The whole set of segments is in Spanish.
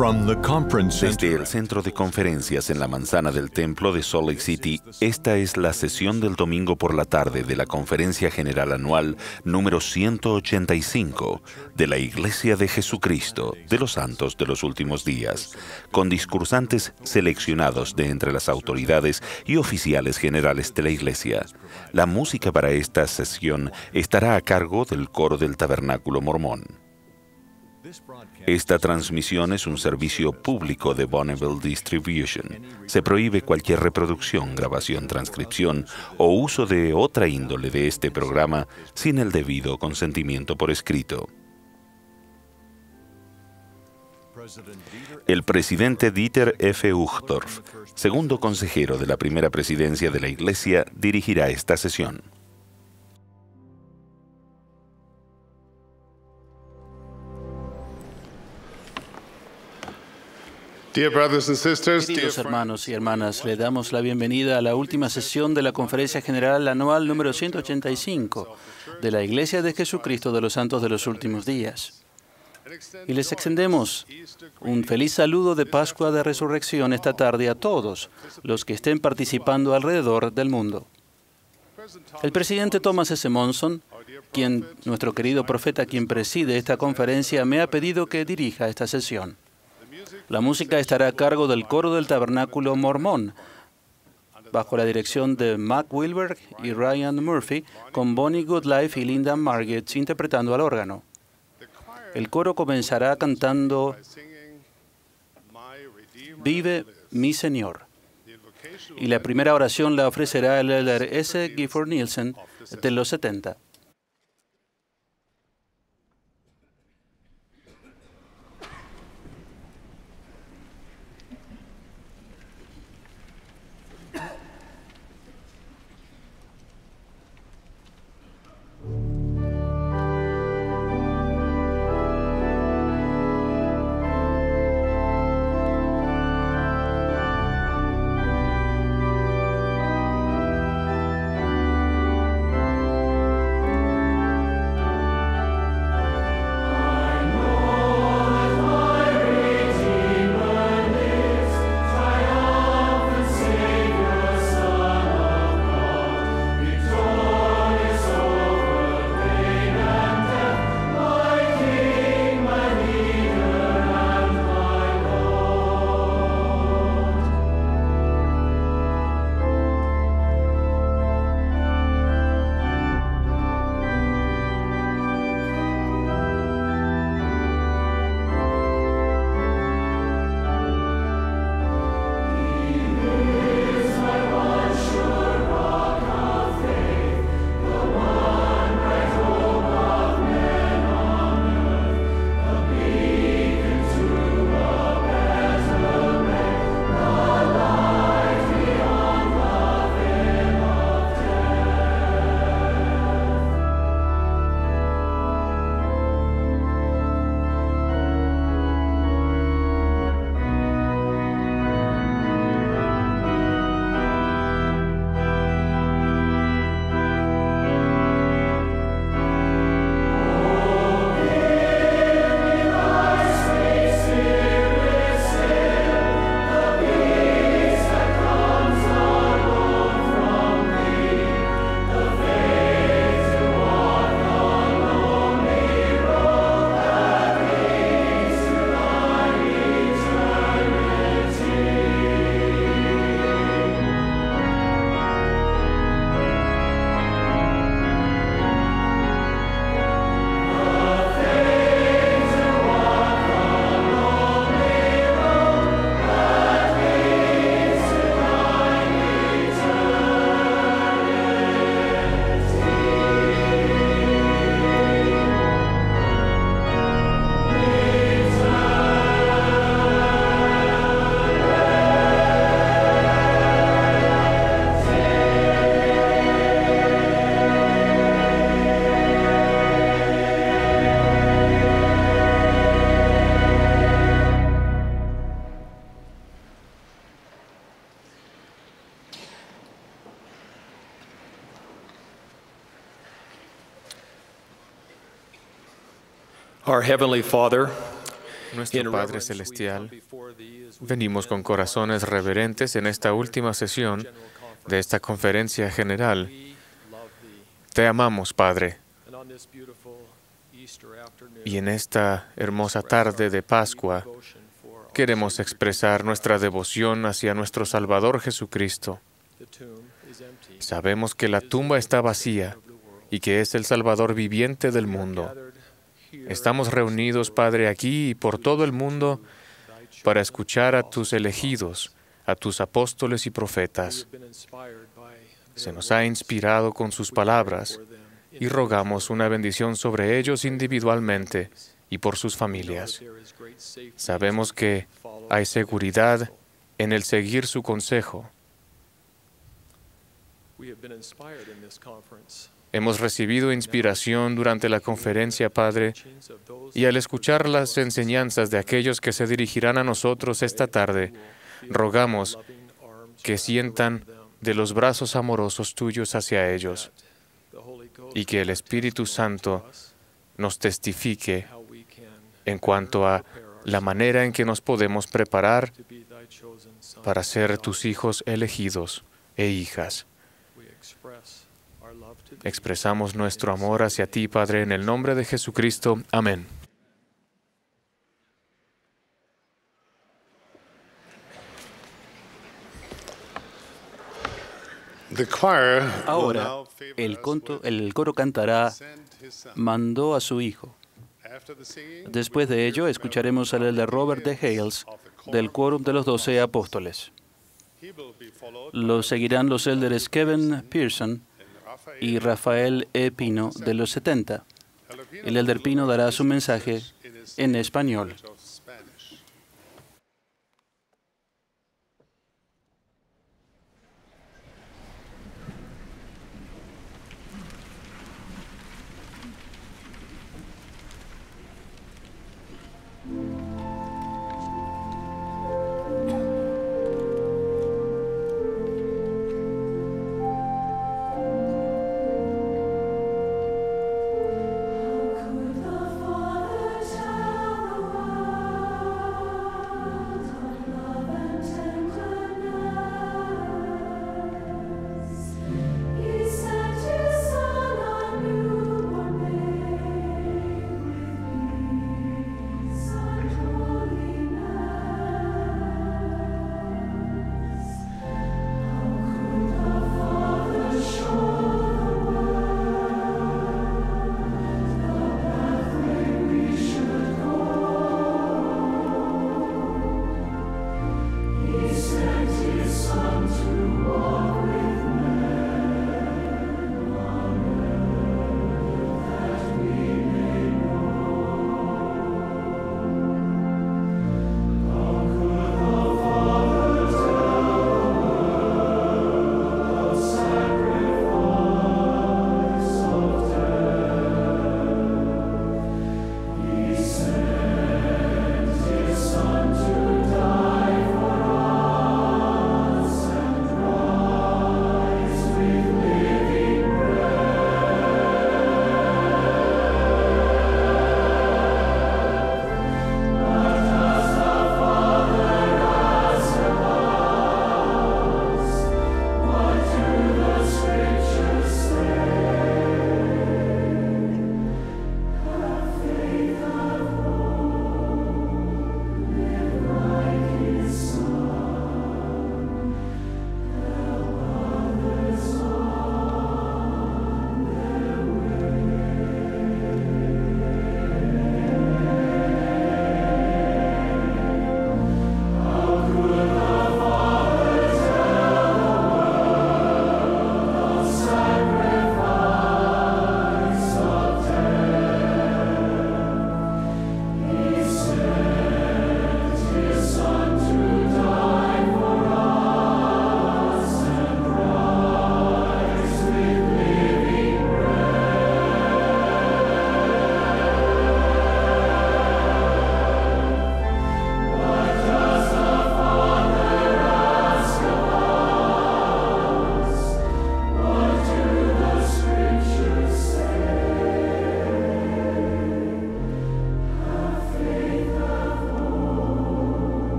Desde el centro de conferencias en la manzana del templo de Salt Lake City, esta es la sesión del domingo por la tarde de la Conferencia General Anual número 185 de la Iglesia de Jesucristo de los Santos de los Últimos Días, con discursantes seleccionados de entre las autoridades y oficiales generales de la Iglesia. La música para esta sesión estará a cargo del coro del Tabernáculo Mormón. Esta transmisión es un servicio público de Bonneville Distribution. Se prohíbe cualquier reproducción, grabación, transcripción o uso de otra índole de este programa sin el debido consentimiento por escrito. El presidente Dieter F. Uchtdorf, segundo consejero de la primera presidencia de la Iglesia, dirigirá esta sesión. Queridos hermanos y hermanas, le damos la bienvenida a la última sesión de la Conferencia General Anual número 185 de la Iglesia de Jesucristo de los Santos de los Últimos Días. Y les extendemos un feliz saludo de Pascua de Resurrección esta tarde a todos los que estén participando alrededor del mundo. El presidente Thomas S. Monson, nuestro querido profeta, quien preside esta conferencia, me ha pedido que dirija esta sesión. La música estará a cargo del coro del Tabernáculo Mormón, bajo la dirección de Mac Wilberg y Ryan Murphy, con Bonnie Goodlife y Linda Margetts interpretando al órgano. El coro comenzará cantando Vive mi Señor. Y la primera oración la ofrecerá el elder S. Gifford Nielsen de los 70. Our Heavenly Father, Nuestro Padre Celestial, venimos con corazones reverentes en esta última sesión de esta conferencia general. Te amamos, Padre. Y en esta hermosa tarde de Pascua, queremos expresar nuestra devoción hacia nuestro Salvador Jesucristo. Sabemos que la tumba está vacía y que es el Salvador viviente del mundo. Estamos reunidos, Padre, aquí y por todo el mundo para escuchar a tus elegidos, a tus apóstoles y profetas. Se nos ha inspirado con sus palabras y rogamos una bendición sobre ellos individualmente y por sus familias. Sabemos que hay seguridad en el seguir su consejo. Hemos recibido inspiración durante la conferencia, Padre, y al escuchar las enseñanzas de aquellos que se dirigirán a nosotros esta tarde, rogamos que sientan de los brazos amorosos tuyos hacia ellos y que el Espíritu Santo nos testifique en cuanto a la manera en que nos podemos preparar para ser tus hijos elegidos e hijas. Expresamos nuestro amor hacia ti, Padre, en el nombre de Jesucristo. Amén. Ahora, el coro cantará «Mandó a su Hijo». Después de ello, escucharemos al elder Robert D. Hales, del Quórum de los 12 Apóstoles. Lo seguirán los elders Kevin Pearson y Rafael E. Pino, de los 70. El elder Pino dará su mensaje en español. Could the Father tell the world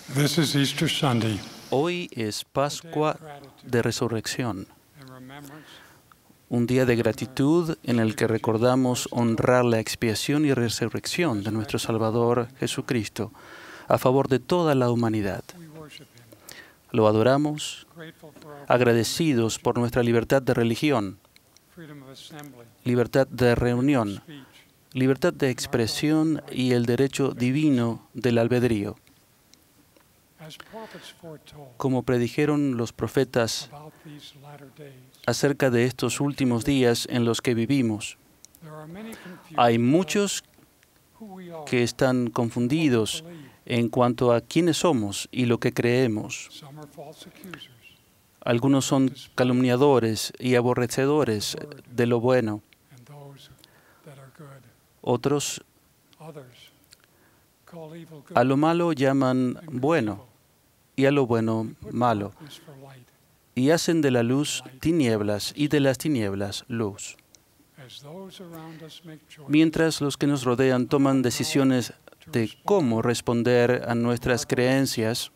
This is Easter Sunday. Hoy es Pascua de Resurrección, un día de gratitud en el que recordamos honrar la expiación y resurrección de nuestro Salvador Jesucristo a favor de toda la humanidad. Lo adoramos, agradecidos por nuestra libertad de religión, libertad de reunión, libertad de expresión y el derecho divino del albedrío. Como predijeron los profetas acerca de estos últimos días en los que vivimos, hay muchos que están confundidos en cuanto a quiénes somos y lo que creemos. Algunos son calumniadores y aborrecedores de lo bueno. Otros a lo malo llaman bueno y a lo bueno malo, y hacen de la luz tinieblas y de las tinieblas luz. Mientras los que nos rodean toman decisiones de cómo responder a nuestras creencias,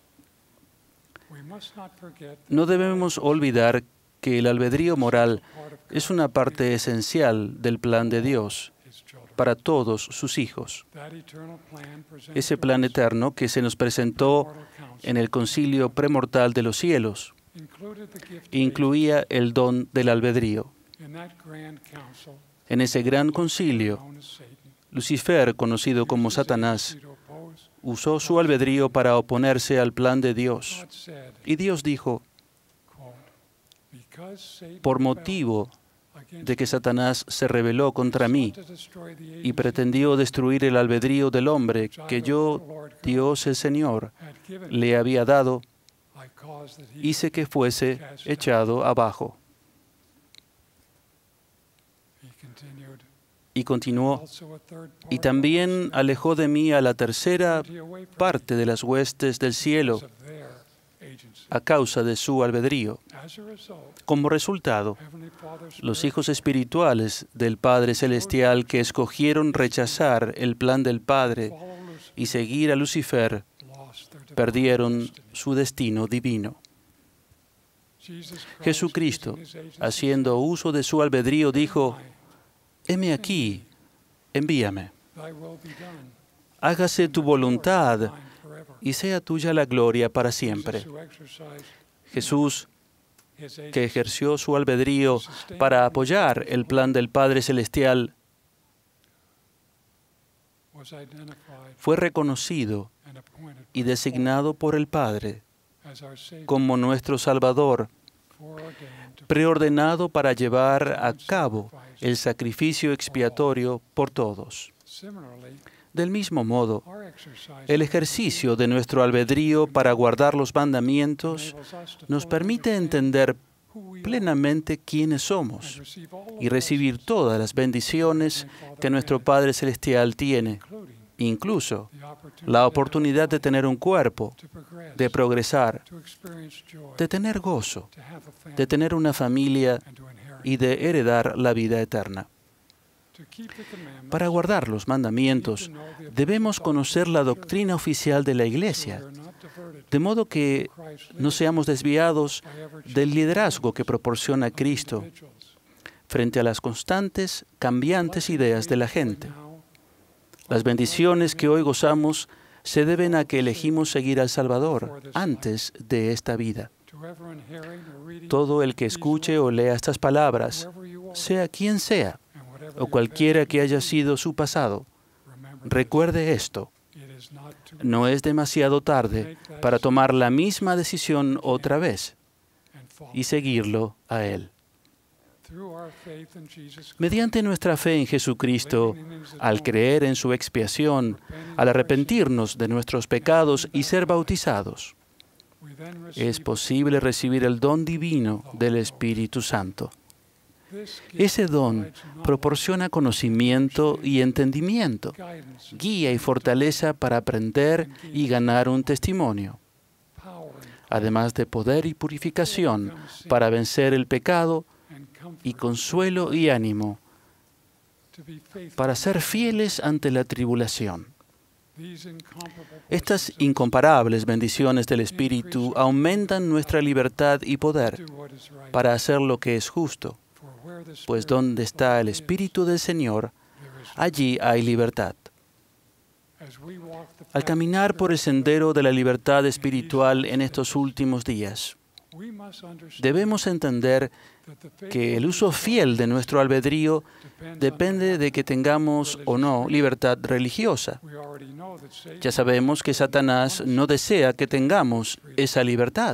no debemos olvidar que el albedrío moral es una parte esencial del plan de Dios para todos sus hijos. Ese plan eterno que se nos presentó en el concilio premortal de los cielos incluía el don del albedrío. En ese gran concilio, Lucifer, conocido como Satanás, usó su albedrío para oponerse al plan de Dios. Y Dios dijo, por motivo de que Satanás se rebeló contra mí y pretendió destruir el albedrío del hombre que yo, Dios el Señor, le había dado, hice que fuese echado abajo. Y continuó, y también alejó de mí a la tercera parte de las huestes del cielo a causa de su albedrío. Como resultado, los hijos espirituales del Padre Celestial que escogieron rechazar el plan del Padre y seguir a Lucifer, perdieron su destino divino. Jesucristo, haciendo uso de su albedrío, dijo, heme aquí, envíame. Hágase tu voluntad y sea tuya la gloria para siempre. Jesús, que ejerció su albedrío para apoyar el plan del Padre Celestial, fue reconocido y designado por el Padre como nuestro Salvador, preordenado para llevar a cabo el sacrificio expiatorio por todos. Del mismo modo, el ejercicio de nuestro albedrío para guardar los mandamientos nos permite entender plenamente quiénes somos y recibir todas las bendiciones que nuestro Padre Celestial tiene, incluso la oportunidad de tener un cuerpo, de progresar, de tener gozo, de tener una familia y de heredar la vida eterna. Para guardar los mandamientos, debemos conocer la doctrina oficial de la Iglesia, de modo que no seamos desviados del liderazgo que proporciona Cristo frente a las constantes, cambiantes ideas de la gente. Las bendiciones que hoy gozamos se deben a que elegimos seguir al Salvador antes de esta vida. Todo el que escuche o lea estas palabras, sea quien sea, o cualquiera que haya sido su pasado, recuerde esto. No es demasiado tarde para tomar la misma decisión otra vez y seguirlo a Él. Mediante nuestra fe en Jesucristo, al creer en su expiación, al arrepentirnos de nuestros pecados y ser bautizados, es posible recibir el don divino del Espíritu Santo. Ese don proporciona conocimiento y entendimiento, guía y fortaleza para aprender y ganar un testimonio, además de poder y purificación para vencer el pecado y consuelo y ánimo para ser fieles ante la tribulación. Estas incomparables bendiciones del Espíritu aumentan nuestra libertad y poder para hacer lo que es justo, pues donde está el Espíritu del Señor, allí hay libertad. Al caminar por el sendero de la libertad espiritual en estos últimos días, debemos entender que el uso fiel de nuestro albedrío depende de que tengamos o no libertad religiosa. Ya sabemos que Satanás no desea que tengamos esa libertad.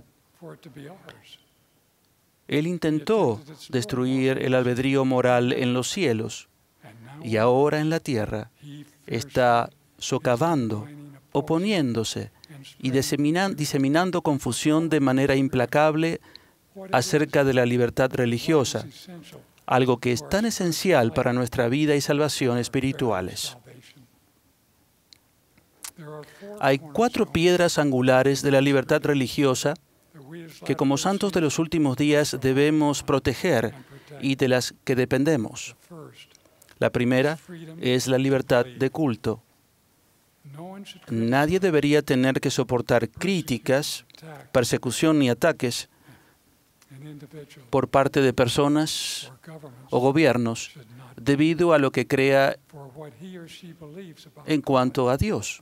Él intentó destruir el albedrío moral en los cielos y ahora en la tierra está socavando, oponiéndose y diseminando confusión de manera implacable acerca de la libertad religiosa, algo que es tan esencial para nuestra vida y salvación espirituales. Hay 4 piedras angulares de la libertad religiosa que como santos de los últimos días debemos proteger y de las que dependemos. La primera es la libertad de culto. Nadie debería tener que soportar críticas, persecución ni ataques por parte de personas o gobiernos debido a lo que crea en cuanto a Dios.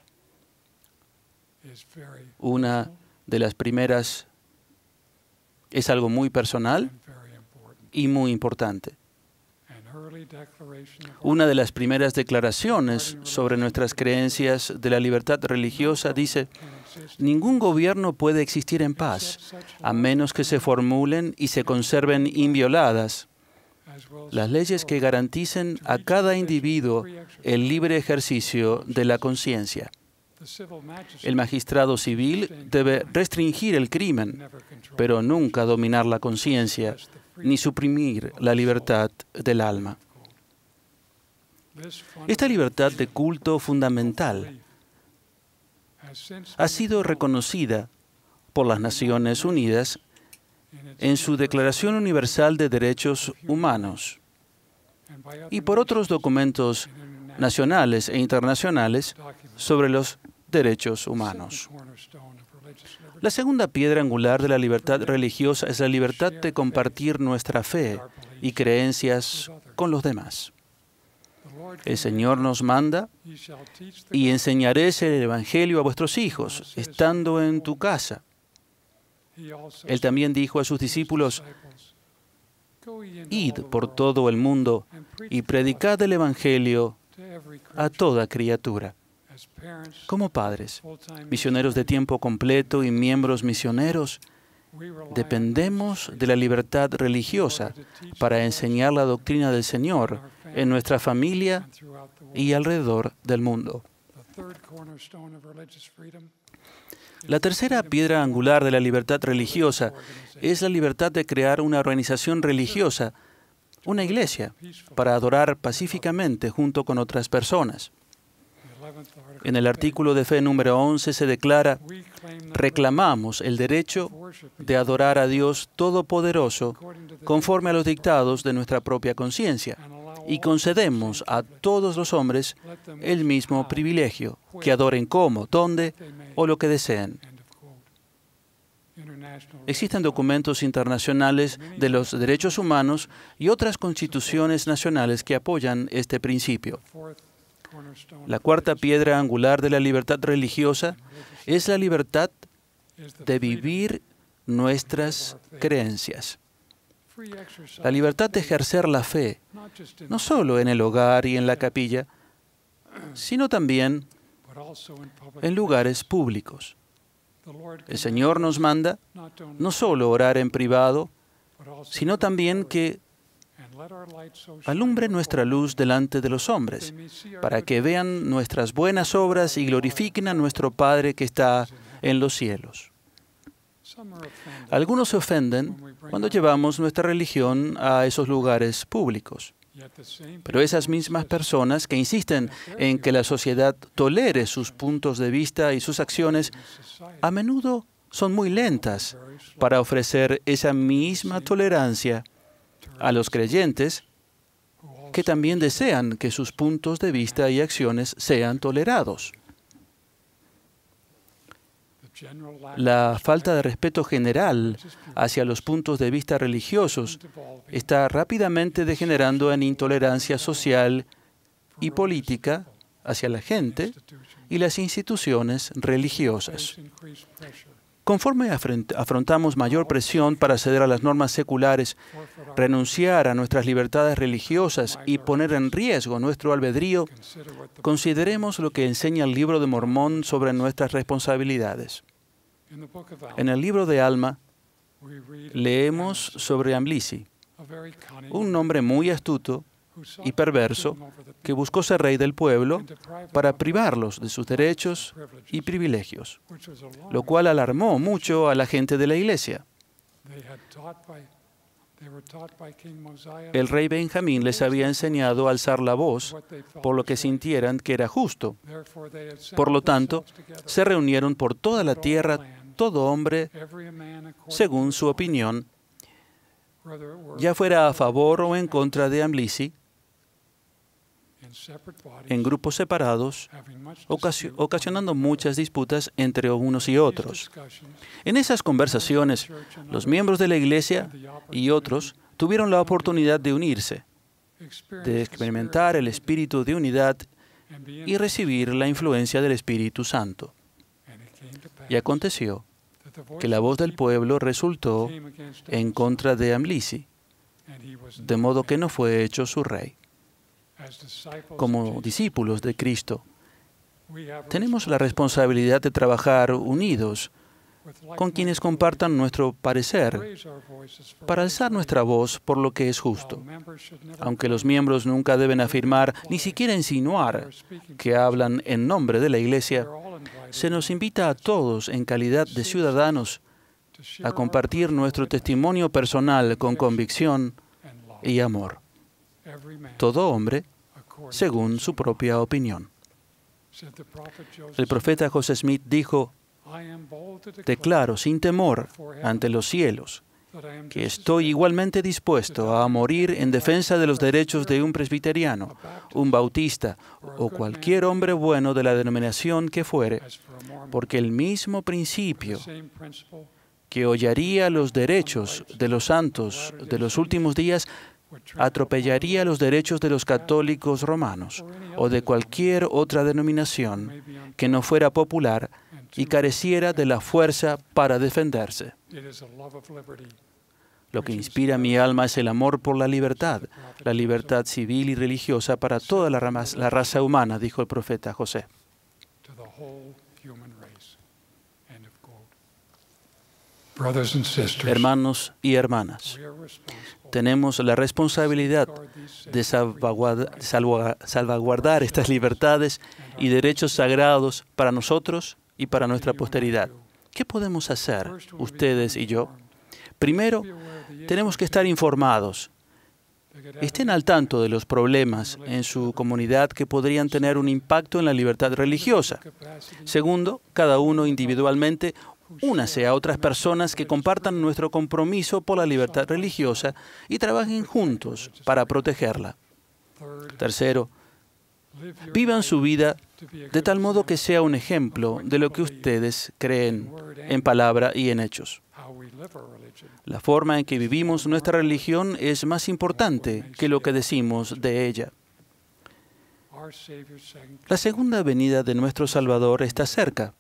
Una de las primeras es algo muy personal y muy importante. Una de las primeras declaraciones sobre nuestras creencias de la libertad religiosa dice: ningún gobierno puede existir en paz a menos que se formulen y se conserven invioladas las leyes que garanticen a cada individuo el libre ejercicio de la conciencia. El magistrado civil debe restringir el crimen, pero nunca dominar la conciencia ni suprimir la libertad del alma. Esta libertad de culto fundamental ha sido reconocida por las Naciones Unidas en su Declaración Universal de Derechos Humanos y por otros documentos nacionales e internacionales sobre los derechos humanos. La segunda piedra angular de la libertad religiosa es la libertad de compartir nuestra fe y creencias con los demás. El Señor nos manda: y enseñaréis el Evangelio a vuestros hijos, estando en tu casa. Él también dijo a sus discípulos: id por todo el mundo y predicad el Evangelio a toda criatura. Como padres, misioneros de tiempo completo y miembros misioneros, dependemos de la libertad religiosa para enseñar la doctrina del Señor en nuestra familia y alrededor del mundo. La tercera piedra angular de la libertad religiosa es la libertad de crear una organización religiosa, una iglesia, para adorar pacíficamente junto con otras personas. En el artículo de fe número 11 se declara: reclamamos el derecho de adorar a Dios Todopoderoso conforme a los dictados de nuestra propia conciencia y concedemos a todos los hombres el mismo privilegio, que adoren como, dónde o lo que deseen. Existen documentos internacionales de los derechos humanos y otras constituciones nacionales que apoyan este principio. La cuarta piedra angular de la libertad religiosa es la libertad de vivir nuestras creencias. La libertad de ejercer la fe, no solo en el hogar y en la capilla, sino también en lugares públicos. El Señor nos manda no solo orar en privado, sino también que alumbre nuestra luz delante de los hombres, para que vean nuestras buenas obras y glorifiquen a nuestro Padre que está en los cielos. Algunos se ofenden cuando llevamos nuestra religión a esos lugares públicos. Pero esas mismas personas que insisten en que la sociedad tolere sus puntos de vista y sus acciones, a menudo son muy lentas para ofrecer esa misma tolerancia a los creyentes que también desean que sus puntos de vista y acciones sean tolerados. La falta de respeto general hacia los puntos de vista religiosos está rápidamente degenerando en intolerancia social y política hacia la gente y las instituciones religiosas. Conforme afrontamos mayor presión para ceder a las normas seculares, renunciar a nuestras libertades religiosas y poner en riesgo nuestro albedrío, consideremos lo que enseña el Libro de Mormón sobre nuestras responsabilidades. En el libro de Alma, leemos sobre Amlici, un hombre muy astuto y perverso que buscó ser rey del pueblo para privarlos de sus derechos y privilegios, lo cual alarmó mucho a la gente de la iglesia. El rey Benjamín les había enseñado a alzar la voz por lo que sintieran que era justo. Por lo tanto, se reunieron por toda la tierra todo hombre según su opinión, ya fuera a favor o en contra de Amlici, en grupos separados, ocasionando muchas disputas entre unos y otros. En esas conversaciones, los miembros de la iglesia y otros tuvieron la oportunidad de unirse, de experimentar el espíritu de unidad y recibir la influencia del Espíritu Santo. Y aconteció que la voz del pueblo resultó en contra de Amlici, de modo que no fue hecho su rey. Como discípulos de Cristo, tenemos la responsabilidad de trabajar unidos con quienes compartan nuestro parecer para alzar nuestra voz por lo que es justo. Aunque los miembros nunca deben afirmar, ni siquiera insinuar, que hablan en nombre de la Iglesia, se nos invita a todos en calidad de ciudadanos a compartir nuestro testimonio personal con convicción y amor. Todo hombre según su propia opinión. El profeta José Smith dijo: declaro sin temor ante los cielos que estoy igualmente dispuesto a morir en defensa de los derechos de un presbiteriano, un bautista o cualquier hombre bueno de la denominación que fuere, porque el mismo principio que hollaría los derechos de los santos de los últimos días atropellaría los derechos de los católicos romanos o de cualquier otra denominación que no fuera popular y careciera de la fuerza para defenderse. Lo que inspira mi alma es el amor por la libertad civil y religiosa para toda la raza humana, dijo el profeta José. Hermanos y hermanas, tenemos la responsabilidad de salvaguardar estas libertades y derechos sagrados para nosotros y para nuestra posteridad. ¿Qué podemos hacer, ustedes y yo? Primero, tenemos que estar informados. Estén al tanto de los problemas en su comunidad que podrían tener un impacto en la libertad religiosa. Segundo, cada uno individualmente únase a otras personas que compartan nuestro compromiso por la libertad religiosa y trabajen juntos para protegerla. Tercero, vivan su vida de tal modo que sea un ejemplo de lo que ustedes creen en palabra y en hechos. La forma en que vivimos nuestra religión es más importante que lo que decimos de ella. La segunda venida de nuestro Salvador está cerca.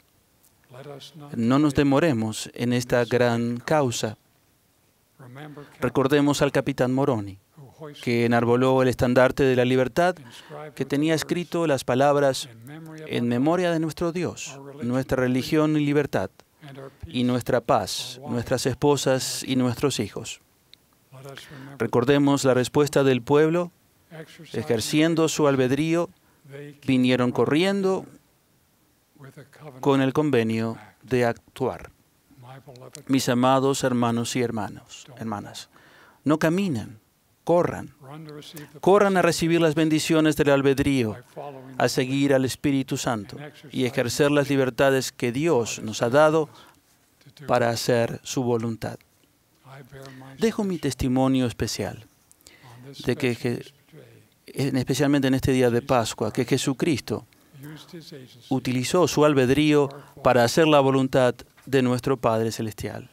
No nos demoremos en esta gran causa. Recordemos al capitán Moroni, que enarboló el estandarte de la libertad, que tenía escrito las palabras: en memoria de nuestro Dios, nuestra religión y libertad, y nuestra paz, nuestras esposas y nuestros hijos. Recordemos la respuesta del pueblo. Ejerciendo su albedrío, vinieron corriendo con el convenio de actuar. Mis amados hermanos y hermanas, no caminen, corran a recibir las bendiciones del albedrío, a seguir al Espíritu Santo y ejercer las libertades que Dios nos ha dado para hacer su voluntad. Dejo mi testimonio especial de que, especialmente en este día de Pascua, que Jesucristo utilizó su albedrío para hacer la voluntad de nuestro Padre Celestial.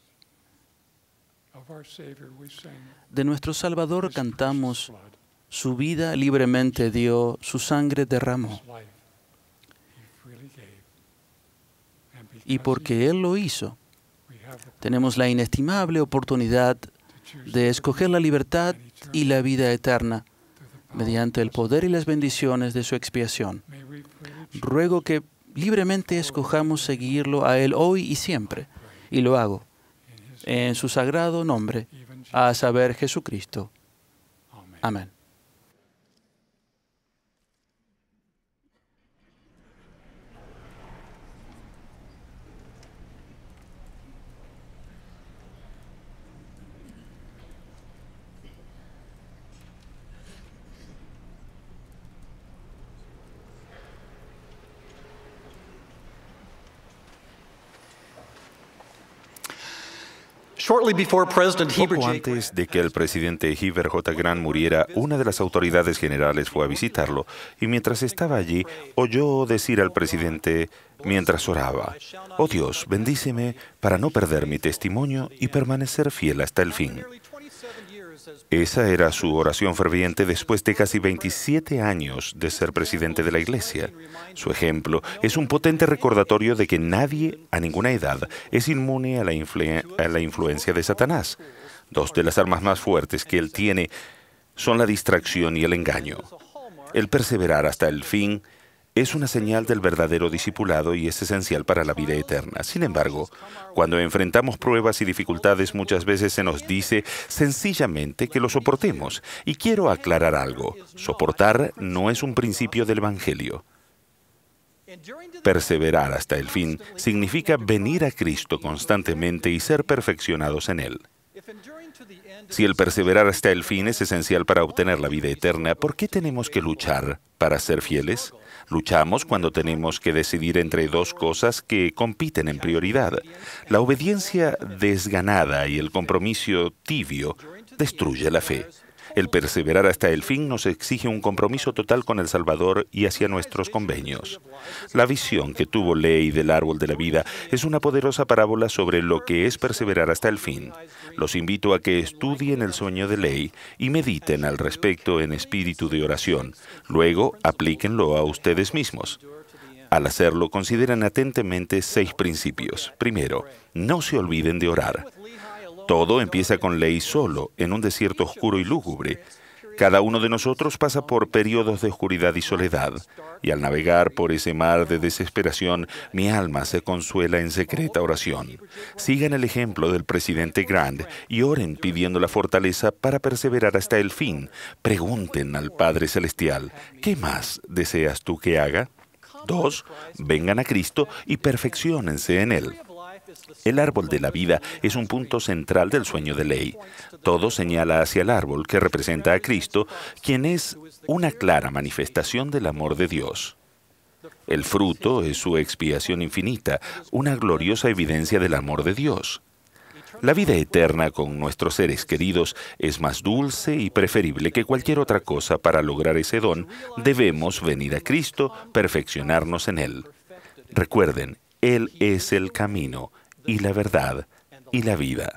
De nuestro Salvador cantamos: su vida libremente dio, su sangre derramó. Y porque Él lo hizo, tenemos la inestimable oportunidad de escoger la libertad y la vida eterna mediante el poder y las bendiciones de su expiación. Ruego que libremente escojamos seguirlo a Él hoy y siempre, y lo hago en su sagrado nombre, a saber, Jesucristo. Amén. Poco antes de que el presidente Heber J. Grant muriera, una de las autoridades generales fue a visitarlo y mientras estaba allí, oyó decir al presidente mientras oraba: «Oh Dios, bendíceme para no perder mi testimonio y permanecer fiel hasta el fin». Esa era su oración ferviente después de casi 27 años de ser presidente de la Iglesia. Su ejemplo es un potente recordatorio de que nadie, a ninguna edad, es inmune a la influencia de Satanás. Dos de las armas más fuertes que él tiene son la distracción y el engaño. El perseverar hasta el fin es una señal del verdadero discipulado y es esencial para la vida eterna. Sin embargo, cuando enfrentamos pruebas y dificultades, muchas veces se nos dice sencillamente que lo soportemos. Y quiero aclarar algo: soportar no es un principio del Evangelio. Perseverar hasta el fin significa venir a Cristo constantemente y ser perfeccionados en Él. Si el perseverar hasta el fin es esencial para obtener la vida eterna, ¿por qué tenemos que luchar para ser fieles? Luchamos cuando tenemos que decidir entre dos cosas que compiten en prioridad. La obediencia desganada y el compromiso tibio destruye la fe. El perseverar hasta el fin nos exige un compromiso total con el Salvador y hacia nuestros convenios. La visión que tuvo Ley del árbol de la vida es una poderosa parábola sobre lo que es perseverar hasta el fin. Los invito a que estudien el sueño de Ley y mediten al respecto en espíritu de oración. Luego, aplíquenlo a ustedes mismos. Al hacerlo, consideren atentamente 6 principios. Primero, no se olviden de orar. Todo empieza con Ley solo, en un desierto oscuro y lúgubre. Cada uno de nosotros pasa por periodos de oscuridad y soledad, y al navegar por ese mar de desesperación, mi alma se consuela en secreta oración. Sigan el ejemplo del presidente Grant y oren pidiendo la fortaleza para perseverar hasta el fin. Pregunten al Padre Celestial: ¿qué más deseas tú que haga? 2. Vengan a Cristo y perfecciónense en Él. El árbol de la vida es un punto central del sueño de Ley. Todo señala hacia el árbol que representa a Cristo, quien es una clara manifestación del amor de Dios. El fruto es su expiación infinita, una gloriosa evidencia del amor de Dios. La vida eterna con nuestros seres queridos es más dulce y preferible que cualquier otra cosa. Para lograr ese don, debemos venir a Cristo, perfeccionarnos en Él. Recuerden, Él es el camino y la verdad y la vida.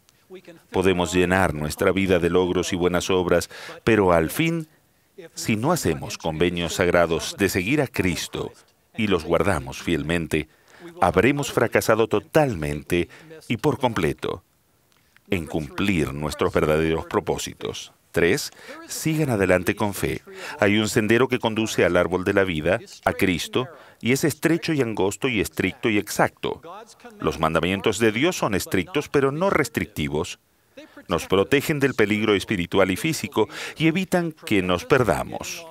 Podemos llenar nuestra vida de logros y buenas obras, pero al fin, si no hacemos convenios sagrados de seguir a Cristo y los guardamos fielmente, habremos fracasado totalmente y por completo en cumplir nuestros verdaderos propósitos. 3. Sigan adelante con fe. Hay un sendero que conduce al árbol de la vida, a Cristo, y es estrecho y angosto y estricto y exacto. Los mandamientos de Dios son estrictos pero no restrictivos. Nos protegen del peligro espiritual y físico y evitan que nos perdamos.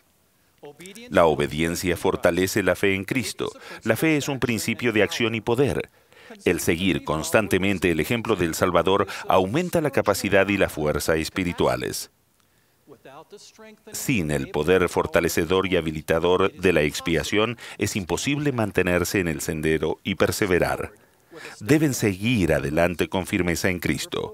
La obediencia fortalece la fe en Cristo. La fe es un principio de acción y poder. El seguir constantemente el ejemplo del Salvador aumenta la capacidad y la fuerza espirituales. Sin el poder fortalecedor y habilitador de la expiación, es imposible mantenerse en el sendero y perseverar. Deben seguir adelante con firmeza en Cristo.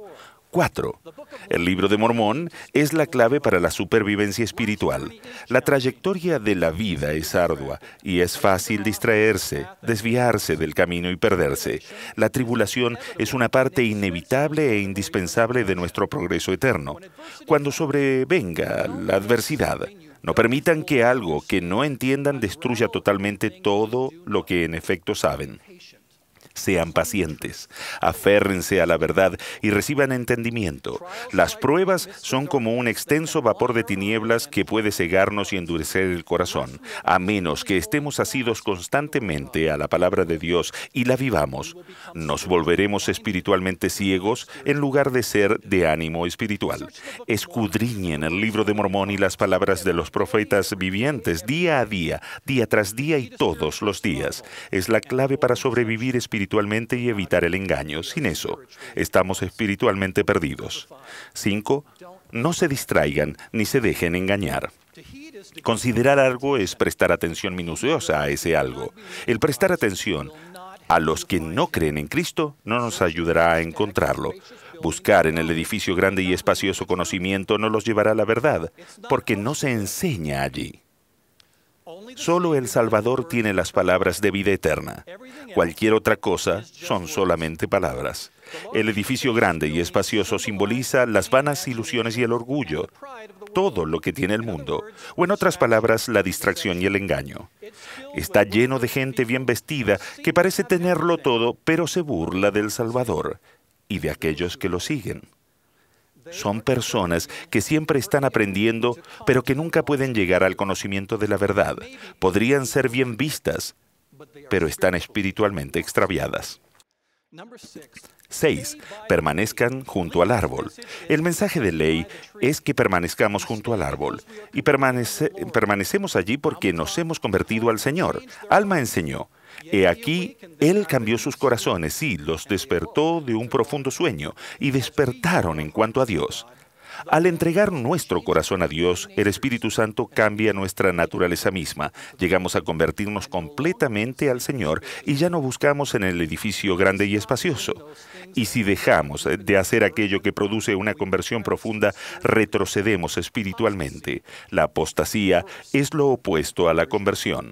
4. El Libro de Mormón es la clave para la supervivencia espiritual. La trayectoria de la vida es ardua y es fácil distraerse, desviarse del camino y perderse. La tribulación es una parte inevitable e indispensable de nuestro progreso eterno. Cuando sobrevenga la adversidad, no permitan que algo que no entiendan destruya totalmente todo lo que en efecto saben. Sean pacientes, aférrense a la verdad y reciban entendimiento. Las pruebas son como un extenso vapor de tinieblas que puede cegarnos y endurecer el corazón. A menos que estemos asidos constantemente a la palabra de Dios y la vivamos, nos volveremos espiritualmente ciegos en lugar de ser de ánimo espiritual. Escudriñen el Libro de Mormón y las palabras de los profetas vivientes día a día, día tras día y todos los días. Es la clave para sobrevivir espiritualmente y evitar el engaño. Sin eso, estamos espiritualmente perdidos. 5. No se distraigan ni se dejen engañar. Considerar algo es prestar atención minuciosa a ese algo. El prestar atención a los que no creen en Cristo no nos ayudará a encontrarlo. Buscar en el edificio grande y espacioso conocimiento no los llevará a la verdad, porque no se enseña allí. Solo el Salvador tiene las palabras de vida eterna. Cualquier otra cosa son solamente palabras. El edificio grande y espacioso simboliza las vanas ilusiones y el orgullo, todo lo que tiene el mundo, o en otras palabras, la distracción y el engaño. Está lleno de gente bien vestida que parece tenerlo todo, pero se burla del Salvador y de aquellos que lo siguen. Son personas que siempre están aprendiendo, pero que nunca pueden llegar al conocimiento de la verdad. Podrían ser bien vistas, pero están espiritualmente extraviadas. 6. Permanezcan junto al árbol. El mensaje de ley es que permanezcamos junto al árbol. Y permanecemos allí porque nos hemos convertido al Señor. Alma enseñó. He aquí, Él cambió sus corazones y los despertó de un profundo sueño, y despertaron en cuanto a Dios. Al entregar nuestro corazón a Dios, el Espíritu Santo cambia nuestra naturaleza misma. Llegamos a convertirnos completamente al Señor y ya no buscamos en el edificio grande y espacioso. Y si dejamos de hacer aquello que produce una conversión profunda, retrocedemos espiritualmente. La apostasía es lo opuesto a la conversión.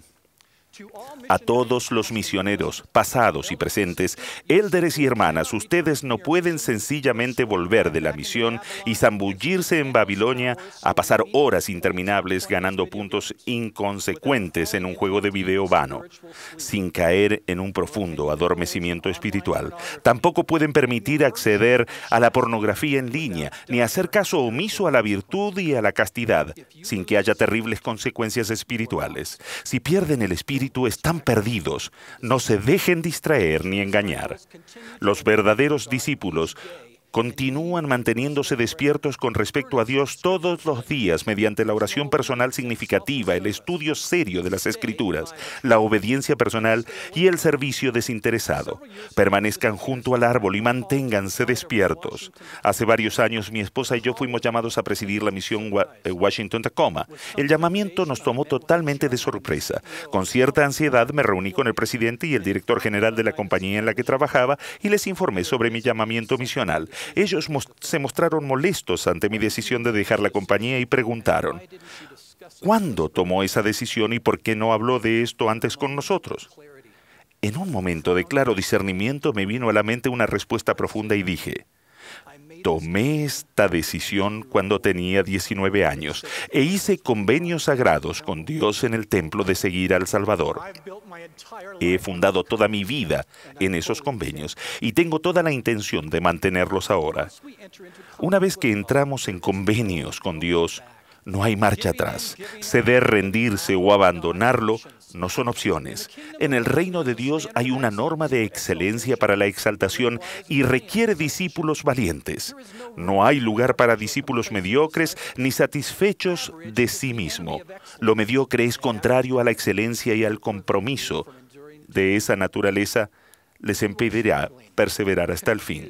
A todos los misioneros, pasados y presentes, élderes y hermanas, ustedes no pueden sencillamente volver de la misión y zambullirse en Babilonia a pasar horas interminables ganando puntos inconsecuentes en un juego de video vano, sin caer en un profundo adormecimiento espiritual. Tampoco pueden permitir acceder a la pornografía en línea, ni hacer caso omiso a la virtud y a la castidad, sin que haya terribles consecuencias espirituales. Si pierden el espíritu, están perdidos. No se dejen distraer ni engañar. Los verdaderos discípulos continúan manteniéndose despiertos con respecto a Dios todos los días mediante la oración personal significativa, el estudio serio de las Escrituras, la obediencia personal y el servicio desinteresado. Permanezcan junto al árbol y manténganse despiertos. Hace varios años mi esposa y yo fuimos llamados a presidir la misión Washington-Tacoma. El llamamiento nos tomó totalmente de sorpresa. Con cierta ansiedad me reuní con el presidente y el director general de la compañía en la que trabajaba y les informé sobre mi llamamiento misional. Ellos se mostraron molestos ante mi decisión de dejar la compañía y preguntaron, ¿cuándo tomó esa decisión y por qué no habló de esto antes con nosotros? En un momento de claro discernimiento me vino a la mente una respuesta profunda y dije, tomé esta decisión cuando tenía 19 años e hice convenios sagrados con Dios en el templo de seguir al Salvador. He fundado toda mi vida en esos convenios y tengo toda la intención de mantenerlos ahora. Una vez que entramos en convenios con Dios, no hay marcha atrás. Ceder, rendirse o abandonarlo no son opciones. En el reino de Dios hay una norma de excelencia para la exaltación y requiere discípulos valientes. No hay lugar para discípulos mediocres ni satisfechos de sí mismo. Lo mediocre es contrario a la excelencia y al compromiso. De esa naturaleza les impedirá perseverar hasta el fin.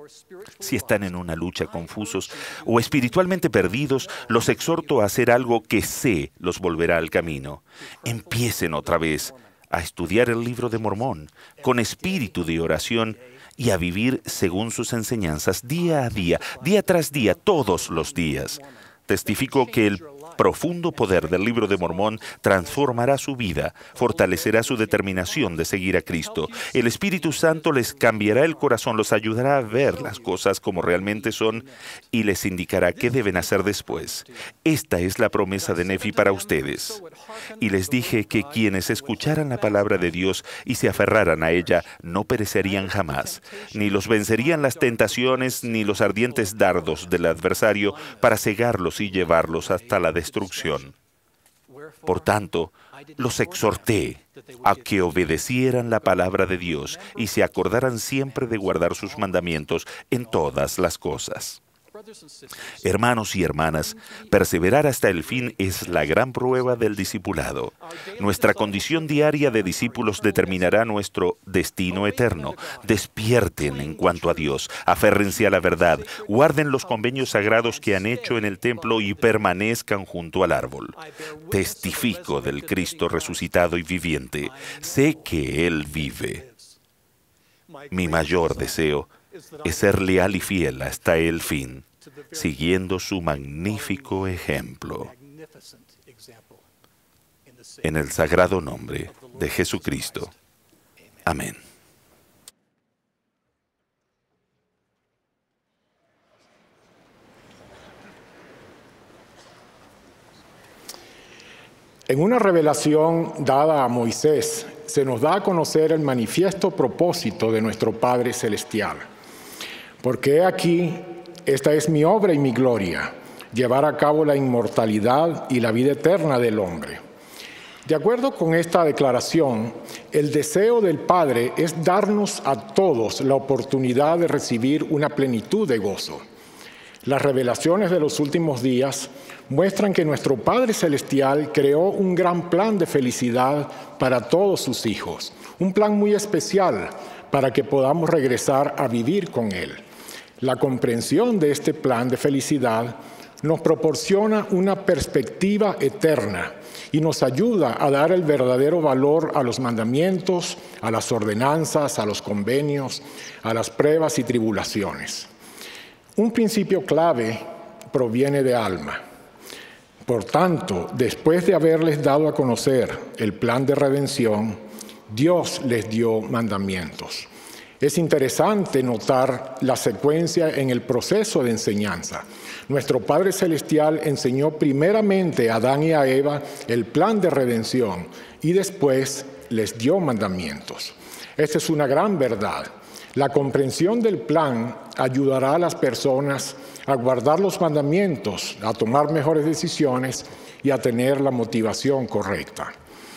Si están en una lucha confusos o espiritualmente perdidos, los exhorto a hacer algo que sé los volverá al camino. Empiecen otra vez a estudiar el Libro de Mormón con espíritu de oración y a vivir según sus enseñanzas día a día, día tras día, todos los días. Testifico que el profundo poder del Libro de Mormón transformará su vida, fortalecerá su determinación de seguir a Cristo. El Espíritu Santo les cambiará el corazón, los ayudará a ver las cosas como realmente son y les indicará qué deben hacer después. Esta es la promesa de Nefi para ustedes. Y les dije que quienes escucharan la palabra de Dios y se aferraran a ella no perecerían jamás, ni los vencerían las tentaciones ni los ardientes dardos del adversario para cegarlos y llevarlos hasta la destrucción. Por tanto, los exhorté a que obedecieran la palabra de Dios y se acordaran siempre de guardar sus mandamientos en todas las cosas. Hermanos y hermanas, perseverar hasta el fin es la gran prueba del discipulado. Nuestra condición diaria de discípulos determinará nuestro destino eterno. Despierten en cuanto a Dios, aférrense a la verdad, guarden los convenios sagrados que han hecho en el templo y permanezcan junto al árbol. Testifico del Cristo resucitado y viviente. Sé que Él vive. Mi mayor deseo es ser leal y fiel hasta el fin, siguiendo su magnífico ejemplo. En el sagrado nombre de Jesucristo. Amén. En una revelación dada a Moisés, se nos da a conocer el manifiesto propósito de nuestro Padre Celestial. Porque he aquí, esta es mi obra y mi gloria, llevar a cabo la inmortalidad y la vida eterna del hombre. De acuerdo con esta declaración, el deseo del Padre es darnos a todos la oportunidad de recibir una plenitud de gozo. Las revelaciones de los últimos días muestran que nuestro Padre Celestial creó un gran plan de felicidad para todos sus hijos, un plan muy especial para que podamos regresar a vivir con Él. La comprensión de este plan de felicidad nos proporciona una perspectiva eterna y nos ayuda a dar el verdadero valor a los mandamientos, a las ordenanzas, a los convenios, a las pruebas y tribulaciones. Un principio clave proviene de Alma. Por tanto, después de haberles dado a conocer el plan de redención, Dios les dio mandamientos. Es interesante notar la secuencia en el proceso de enseñanza. Nuestro Padre Celestial enseñó primeramente a Adán y a Eva el plan de redención y después les dio mandamientos. Esta es una gran verdad. La comprensión del plan ayudará a las personas a guardar los mandamientos, a tomar mejores decisiones y a tener la motivación correcta.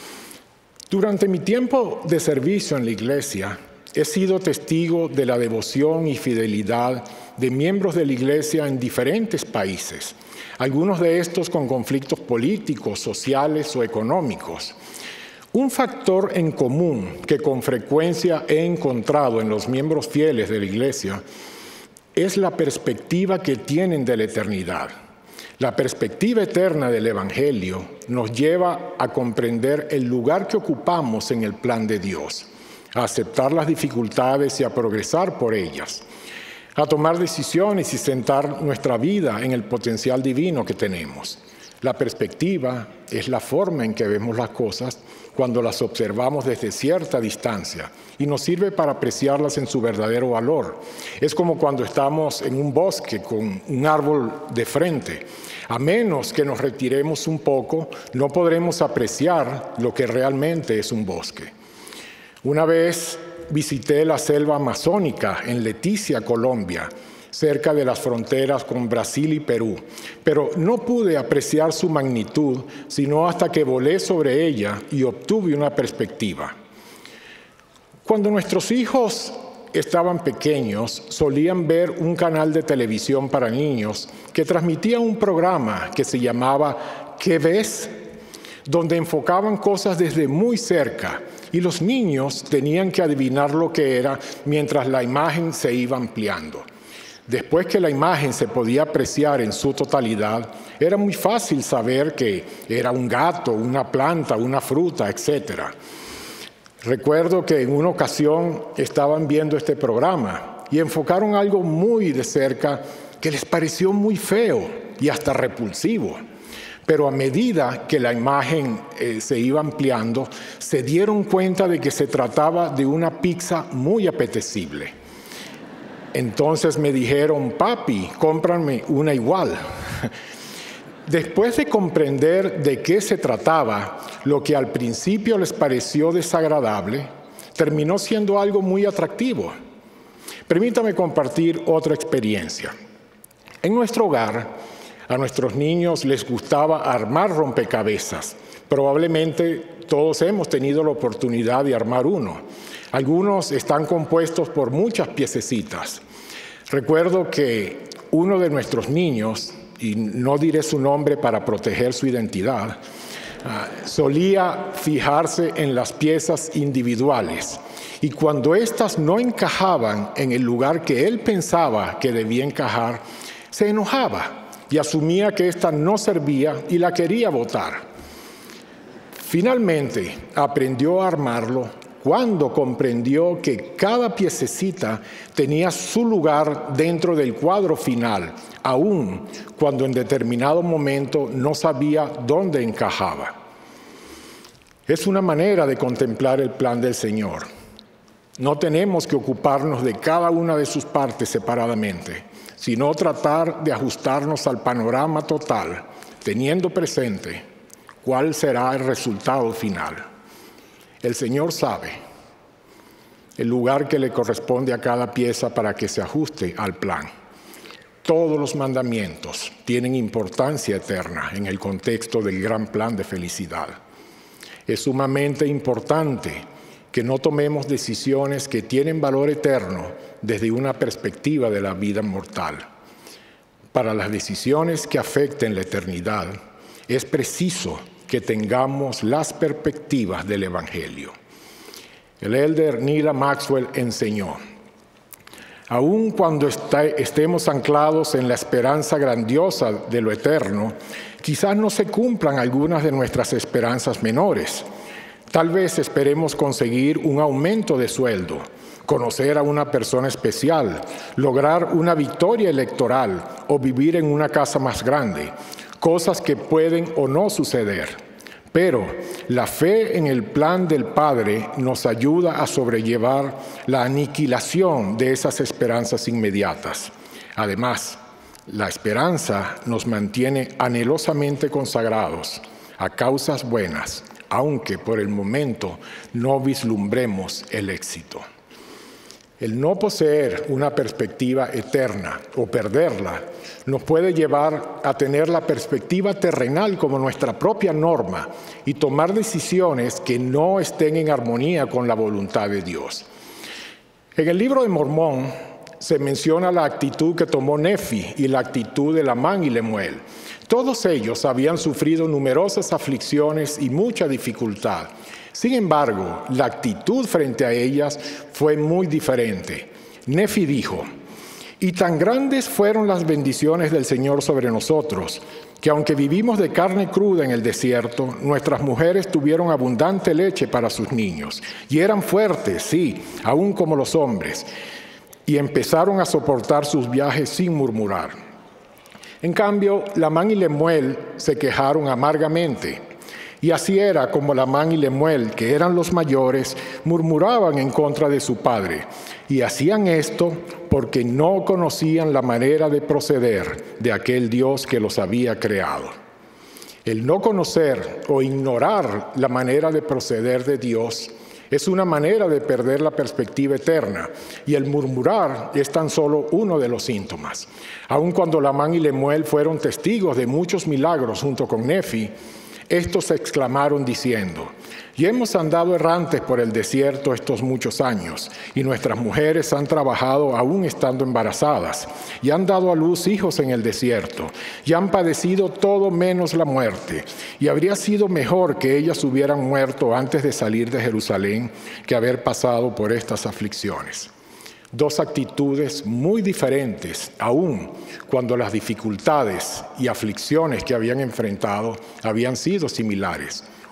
Durante mi tiempo de servicio en la iglesia, he sido testigo de la devoción y fidelidad de miembros de la iglesia en diferentes países, algunos de estos con conflictos políticos, sociales o económicos. Un factor en común que con frecuencia he encontrado en los miembros fieles de la iglesia es la perspectiva que tienen de la eternidad. La perspectiva eterna del Evangelio nos lleva a comprender el lugar que ocupamos en el plan de Dios, a aceptar las dificultades y a progresar por ellas, a tomar decisiones y centrar nuestra vida en el potencial divino que tenemos. La perspectiva es la forma en que vemos las cosas cuando las observamos desde cierta distancia y nos sirve para apreciarlas en su verdadero valor. Es como cuando estamos en un bosque con un árbol de frente. A menos que nos retiremos un poco, no podremos apreciar lo que realmente es un bosque. Una vez visité la selva amazónica en Leticia, Colombia, cerca de las fronteras con Brasil y Perú, pero no pude apreciar su magnitud sino hasta que volé sobre ella y obtuve una perspectiva. Cuando nuestros hijos estaban pequeños, solían ver un canal de televisión para niños que transmitía un programa que se llamaba ¿Qué ves?, donde enfocaban cosas desde muy cerca y los niños tenían que adivinar lo que era mientras la imagen se iba ampliando. Después que la imagen se podía apreciar en su totalidad, era muy fácil saber que era un gato, una planta, una fruta, etc. Recuerdo que en una ocasión estaban viendo este programa y enfocaron algo muy de cerca que les pareció muy feo y hasta repulsivo. Pero a medida que la imagen se iba ampliando, se dieron cuenta de que se trataba de una pizza muy apetecible. Entonces me dijeron, papi, cómprame una igual. Después de comprender de qué se trataba, lo que al principio les pareció desagradable, terminó siendo algo muy atractivo. Permítame compartir otra experiencia. En nuestro hogar, a nuestros niños les gustaba armar rompecabezas. Probablemente todos hemos tenido la oportunidad de armar uno. Algunos están compuestos por muchas piececitas. Recuerdo que uno de nuestros niños, y no diré su nombre para proteger su identidad, solía fijarse en las piezas individuales. Y cuando éstas no encajaban en el lugar que él pensaba que debía encajar, se enojaba y asumía que ésta no servía y la quería botar. Finalmente aprendió a armarlo cuando comprendió que cada piececita tenía su lugar dentro del cuadro final, aun cuando en determinado momento no sabía dónde encajaba. Es una manera de contemplar el plan del Señor. No tenemos que ocuparnos de cada una de sus partes separadamente, sino tratar de ajustarnos al panorama total, teniendo presente cuál será el resultado final. El Señor sabe el lugar que le corresponde a cada pieza para que se ajuste al plan. Todos los mandamientos tienen importancia eterna en el contexto del gran plan de felicidad. Es sumamente importante que no tomemos decisiones que tienen valor eterno desde una perspectiva de la vida mortal. Para las decisiones que afecten la eternidad, es preciso que tengamos las perspectivas del Evangelio. El elder Neal Maxwell enseñó: aun cuando estemos anclados en la esperanza grandiosa de lo eterno, quizás no se cumplan algunas de nuestras esperanzas menores. Tal vez esperemos conseguir un aumento de sueldo, conocer a una persona especial, lograr una victoria electoral o vivir en una casa más grande, cosas que pueden o no suceder. Pero la fe en el plan del Padre nos ayuda a sobrellevar la aniquilación de esas esperanzas inmediatas. Además, la esperanza nos mantiene anhelosamente consagrados a causas buenas, aunque por el momento no vislumbremos el éxito. El no poseer una perspectiva eterna o perderla nos puede llevar a tener la perspectiva terrenal como nuestra propia norma y tomar decisiones que no estén en armonía con la voluntad de Dios. En el libro de Mormón se menciona la actitud que tomó Nefi y la actitud de Lamán y Lemuel. Todos ellos habían sufrido numerosas aflicciones y mucha dificultad. Sin embargo, la actitud frente a ellas fue muy diferente. Nefi dijo: y tan grandes fueron las bendiciones del Señor sobre nosotros, que aunque vivimos de carne cruda en el desierto, nuestras mujeres tuvieron abundante leche para sus niños, y eran fuertes, sí, aún como los hombres, y empezaron a soportar sus viajes sin murmurar. En cambio, Lamán y Lemuel se quejaron amargamente. Y así era como Lamán y Lemuel, que eran los mayores, murmuraban en contra de su padre. Y hacían esto porque no conocían la manera de proceder de aquel Dios que los había creado. El no conocer o ignorar la manera de proceder de Dios es una manera de perder la perspectiva eterna, y el murmurar es tan solo uno de los síntomas. Aun cuando Lamán y Lemuel fueron testigos de muchos milagros junto con Nefi, estos exclamaron diciendo: y hemos andado errantes por el desierto estos muchos años, y nuestras mujeres han trabajado aún estando embarazadas, y han dado a luz hijos en el desierto, y han padecido todo menos la muerte. Y habría sido mejor que ellas hubieran muerto antes de salir de Jerusalén que haber pasado por estas aflicciones. Dos actitudes muy diferentes, aún cuando las dificultades y aflicciones que habían enfrentado habían sido similares.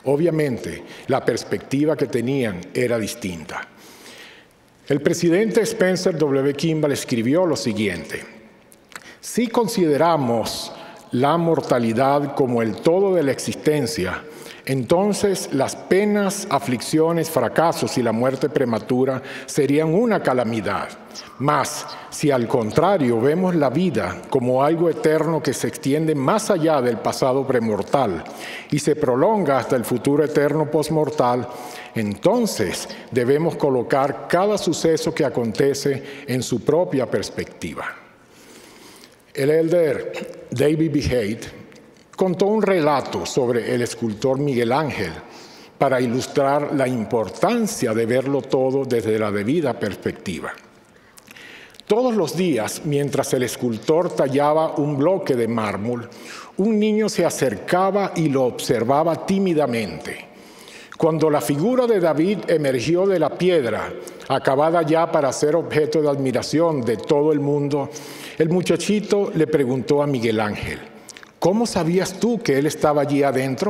Obviamente, la perspectiva que tenían era distinta. El presidente Spencer W. Kimball escribió lo siguiente: si consideramos la mortalidad como el todo de la existencia, entonces las penas, aflicciones, fracasos y la muerte prematura serían una calamidad. Mas, si al contrario vemos la vida como algo eterno que se extiende más allá del pasado premortal y se prolonga hasta el futuro eterno postmortal, entonces debemos colocar cada suceso que acontece en su propia perspectiva. El elder David B. Haight contó un relato sobre el escultor Miguel Ángel para ilustrar la importancia de verlo todo desde la debida perspectiva. Todos los días, mientras el escultor tallaba un bloque de mármol, un niño se acercaba y lo observaba tímidamente. Cuando la figura de David emergió de la piedra, acabada ya para ser objeto de admiración de todo el mundo, el muchachito le preguntó a Miguel Ángel: ¿cómo sabías tú que él estaba allí adentro?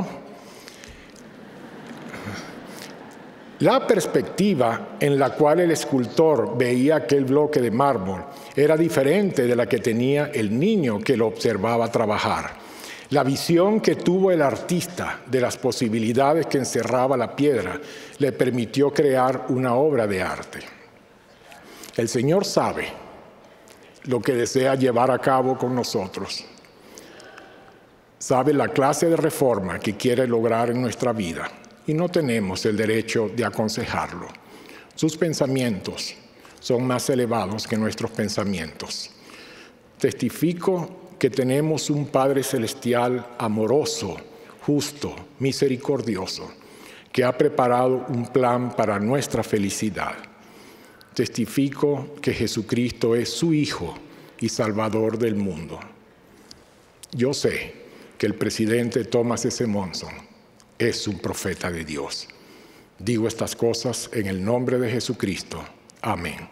La perspectiva en la cual el escultor veía aquel bloque de mármol era diferente de la que tenía el niño que lo observaba trabajar. La visión que tuvo el artista de las posibilidades que encerraba la piedra le permitió crear una obra de arte. El Señor sabe lo que desea llevar a cabo con nosotros. Sabe la clase de reforma que quiere lograr en nuestra vida y no tenemos el derecho de aconsejarlo. Sus pensamientos son más elevados que nuestros pensamientos. Testifico que tenemos un Padre Celestial amoroso, justo, misericordioso, que ha preparado un plan para nuestra felicidad. Testifico que Jesucristo es su Hijo y Salvador del mundo. Yo sé que el presidente Thomas S. Monson es un profeta de Dios. Digo estas cosas en el nombre de Jesucristo. Amén.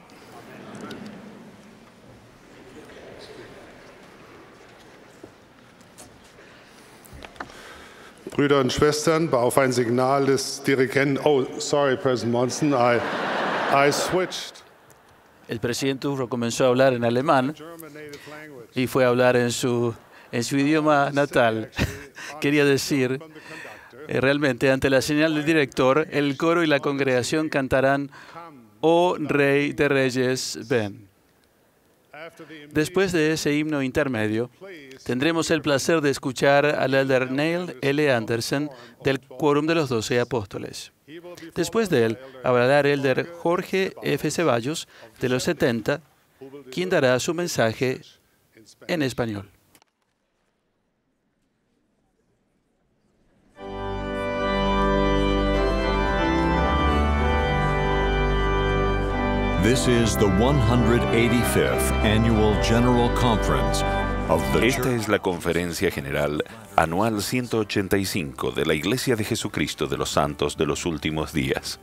Brüder und Schwestern, auf ein Signal des Dirigenten. Oh, sorry, President Monson, I switched. El presidente comenzó a hablar en alemán y fue a hablar en su idioma natal. Quería decir, realmente, ante la señal del director, el coro y la congregación cantarán «Oh Rey de Reyes, ven». Después de ese himno intermedio, tendremos el placer de escuchar al elder Neil L. Anderson del Quórum de los 12 Apóstoles. Después de él, hablará el elder Jorge F. Ceballos de los 70, quien dará su mensaje en español. This is the 185th Annual General Conference of the Esta Church. es la Conferencia General Anual 185 de la Iglesia de Jesucristo de los Santos de los Últimos Días.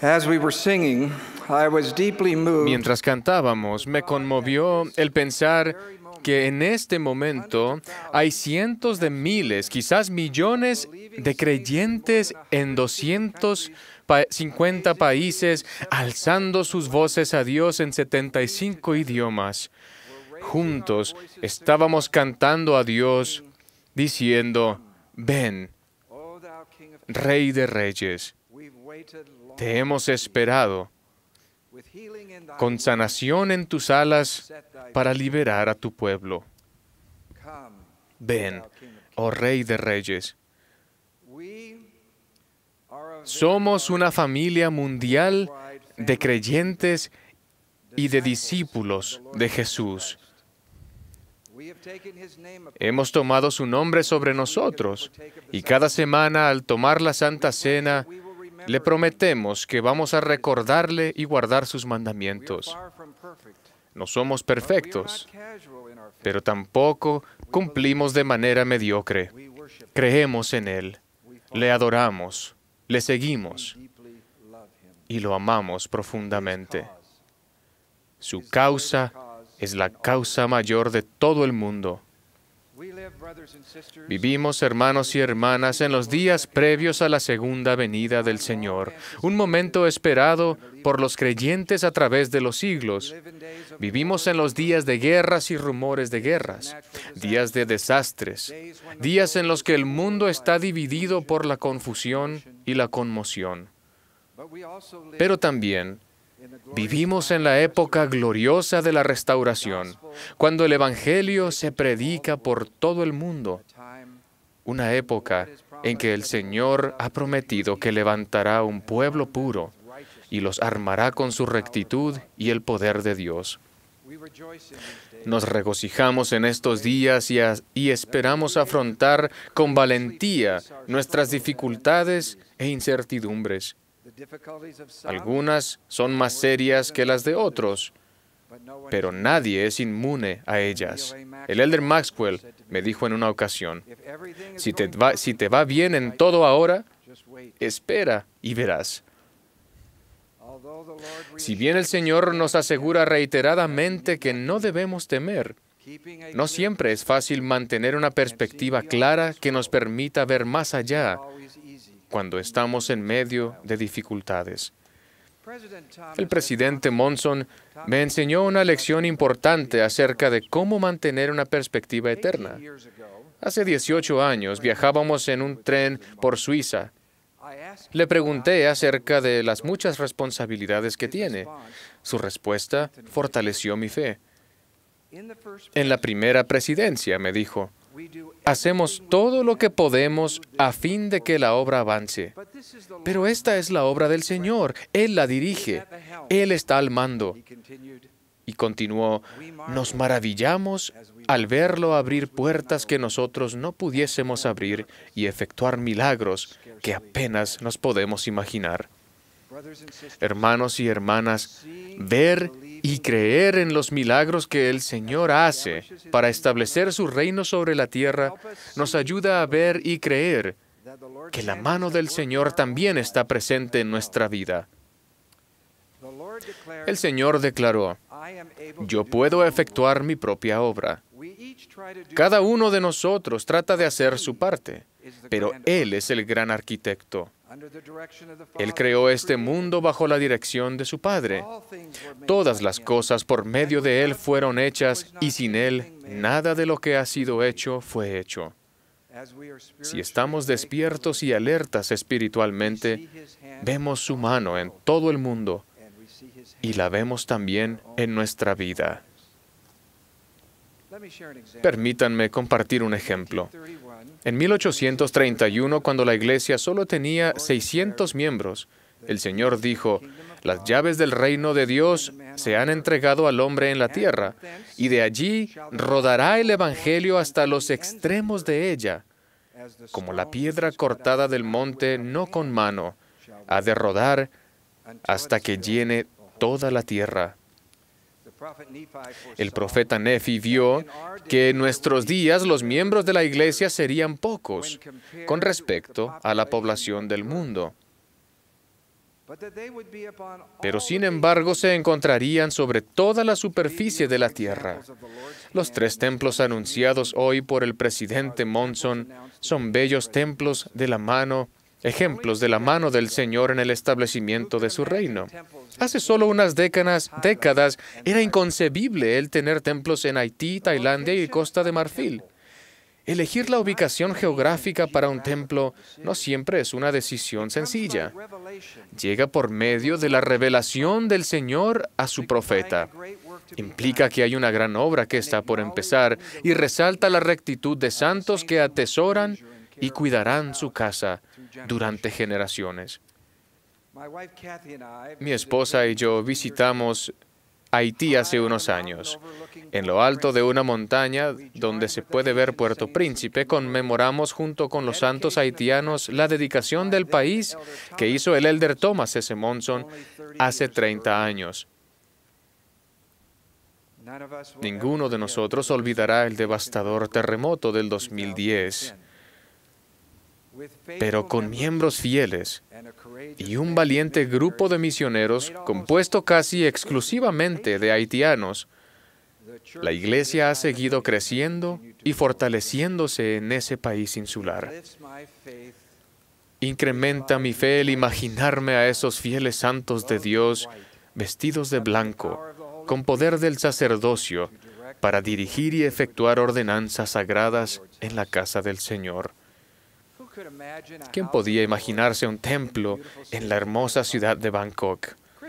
As we were singing, I was deeply moved. Mientras cantábamos, me conmovió el pensar que en este momento hay cientos de miles, quizás millones de creyentes en 250 países, alzando sus voces a Dios en 75 idiomas. Juntos estábamos cantando a Dios, diciendo, ven, Rey de Reyes, te hemos esperado, con sanación en tus alas para liberar a tu pueblo. Ven, oh Rey de Reyes. Somos una familia mundial de creyentes y de discípulos de Jesús. Hemos tomado su nombre sobre nosotros y cada semana al tomar la Santa Cena le prometemos que vamos a recordarle y guardar sus mandamientos. No somos perfectos, pero tampoco cumplimos de manera mediocre. Creemos en Él, le adoramos, le seguimos y lo amamos profundamente. Su causa es la causa mayor de todo el mundo. Vivimos, hermanos y hermanas, en los días previos a la segunda venida del Señor, un momento esperado por los creyentes a través de los siglos. Vivimos en los días de guerras y rumores de guerras, días de desastres, días en los que el mundo está dividido por la confusión y la conmoción. Pero también vivimos en la época gloriosa de la restauración, cuando el Evangelio se predica por todo el mundo. Una época en que el Señor ha prometido que levantará un pueblo puro y los armará con su rectitud y el poder de Dios. Nos regocijamos en estos días y esperamos afrontar con valentía nuestras dificultades e incertidumbres. Algunas son más serias que las de otros, pero nadie es inmune a ellas. El elder Maxwell me dijo en una ocasión, si te va bien en todo ahora, espera y verás. Si bien el Señor nos asegura reiteradamente que no debemos temer, no siempre es fácil mantener una perspectiva clara que nos permita ver más allá cuando estamos en medio de dificultades. El presidente Monson me enseñó una lección importante acerca de cómo mantener una perspectiva eterna. Hace 18 años viajábamos en un tren por Suiza. Le pregunté acerca de las muchas responsabilidades que tiene. Su respuesta fortaleció mi fe. En la primera presidencia, me dijo, hacemos todo lo que podemos a fin de que la obra avance. Pero esta es la obra del Señor. Él la dirige. Él está al mando. Y continuó, nos maravillamos al verlo abrir puertas que nosotros no pudiésemos abrir y efectuar milagros que apenas nos podemos imaginar. Hermanos y hermanas, ver y creer en los milagros que el Señor hace para establecer su reino sobre la tierra nos ayuda a ver y creer que la mano del Señor también está presente en nuestra vida. El Señor declaró, yo puedo efectuar mi propia obra. Cada uno de nosotros trata de hacer su parte, pero Él es el gran arquitecto. Él creó este mundo bajo la dirección de su Padre. Todas las cosas por medio de Él fueron hechas y sin Él nada de lo que ha sido hecho fue hecho. Si estamos despiertos y alertas espiritualmente, vemos su mano en todo el mundo y la vemos también en nuestra vida. Permítanme compartir un ejemplo. En 1831, cuando la iglesia solo tenía 600 miembros, el Señor dijo, las llaves del reino de Dios se han entregado al hombre en la tierra, y de allí rodará el evangelio hasta los extremos de ella. Como la piedra cortada del monte, no con mano, ha de rodar hasta que llene toda la tierra. El profeta Nefi vio que en nuestros días los miembros de la iglesia serían pocos con respecto a la población del mundo. pero sin embargo se encontrarían sobre toda la superficie de la tierra. Los 3 templos anunciados hoy por el presidente Monson son bellos templos de la mano, ejemplos de la mano del Señor en el establecimiento de su reino. Hace solo unas décadas era inconcebible el tener templos en Haití, Tailandia y Costa de Marfil. Elegir la ubicación geográfica para un templo no siempre es una decisión sencilla. Llega por medio de la revelación del Señor a su profeta. Implica que hay una gran obra que está por empezar y resalta la rectitud de santos que atesoran y cuidarán su casa durante generaciones. Mi esposa y yo visitamos Haití hace unos años. En lo alto de una montaña donde se puede ver Puerto Príncipe, conmemoramos junto con los santos haitianos la dedicación del país que hizo el elder Thomas S. Monson hace 30 años. Ninguno de nosotros olvidará el devastador terremoto del 2010. Pero con miembros fieles y un valiente grupo de misioneros compuesto casi exclusivamente de haitianos, la Iglesia ha seguido creciendo y fortaleciéndose en ese país insular. Incrementa mi fe el imaginarme a esos fieles santos de Dios vestidos de blanco, con poder del sacerdocio, para dirigir y efectuar ordenanzas sagradas en la casa del Señor. ¿Quién podía imaginarse un templo en la hermosa ciudad de Bangkok?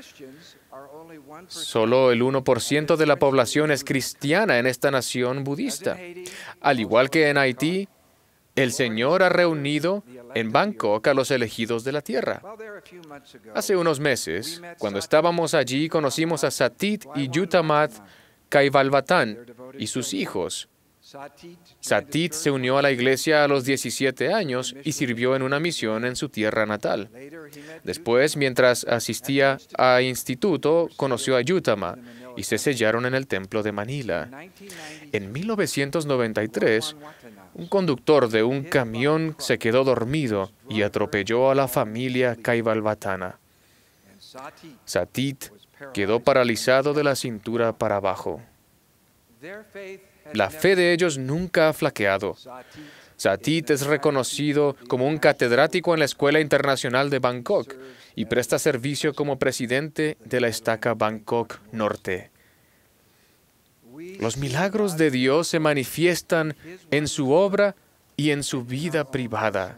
Solo el 1% de la población es cristiana en esta nación budista. Al igual que en Haití, el Señor ha reunido en Bangkok a los elegidos de la tierra. Hace unos meses, cuando estábamos allí, conocimos a Satit y Yutamat Kaivalvatan y sus hijos. Satit se unió a la iglesia a los 17 años y sirvió en una misión en su tierra natal. Después, mientras asistía a instituto, conoció a Yutama y se sellaron en el templo de Manila. En 1993, un conductor de un camión se quedó dormido y atropelló a la familia Kaivalvatana. Satit quedó paralizado de la cintura para abajo. La fe de ellos nunca ha flaqueado. Satit es reconocido como un catedrático en la Escuela Internacional de Bangkok y presta servicio como presidente de la estaca Bangkok Norte. Los milagros de Dios se manifiestan en su obra y en su vida privada.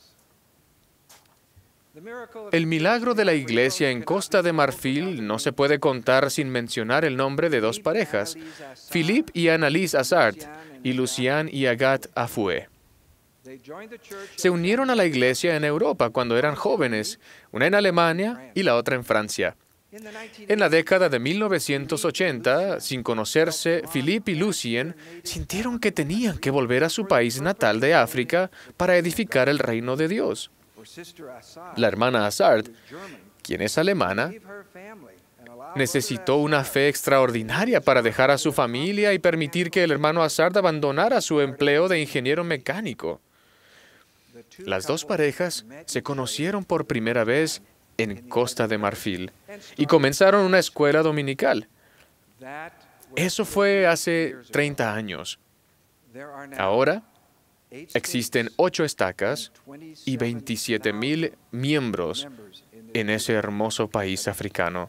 El milagro de la iglesia en Costa de Marfil no se puede contar sin mencionar el nombre de 2 parejas, Philippe y Annalise Hazard, y Lucian y Agathe Afue. Se unieron a la iglesia en Europa cuando eran jóvenes, una en Alemania y la otra en Francia. En la década de 1980, sin conocerse, Philippe y Lucien sintieron que tenían que volver a su país natal de África para edificar el reino de Dios. La hermana Hazard, quien es alemana, necesitó una fe extraordinaria para dejar a su familia y permitir que el hermano Hazard abandonara su empleo de ingeniero mecánico. Las 2 parejas se conocieron por primera vez en Costa de Marfil y comenzaron una escuela dominical. Eso fue hace 30 años. Ahora existen 8 estacas y 27,000 miembros en ese hermoso país africano.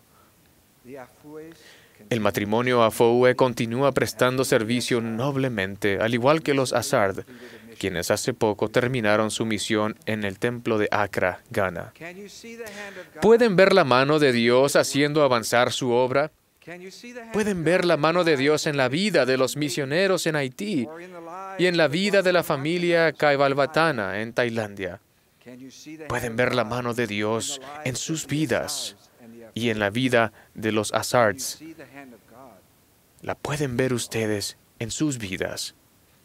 El matrimonio Afoue continúa prestando servicio noblemente, al igual que los Hazard, quienes hace poco terminaron su misión en el templo de Accra, Ghana. ¿Pueden ver la mano de Dios haciendo avanzar su obra? ¿Pueden ver la mano de Dios en la vida de los misioneros en Haití y en la vida de la familia Kaivalvatana en Tailandia? ¿Pueden ver la mano de Dios en sus vidas y en la vida de los Hazards? La pueden ver ustedes en sus vidas.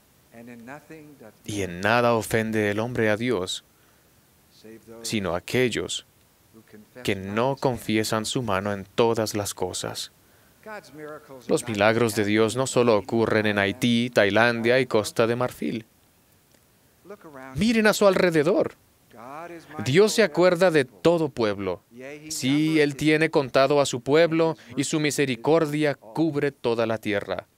Y en nada ofende el hombre a Dios, sino aquellos que no confiesan su mano en todas las cosas. Los milagros de Dios no solo ocurren en Haití, Tailandia y Costa de Marfil. Miren a su alrededor. Dios se acuerda de todo pueblo. Sí, Él tiene contado a su pueblo y su misericordia cubre toda la tierra.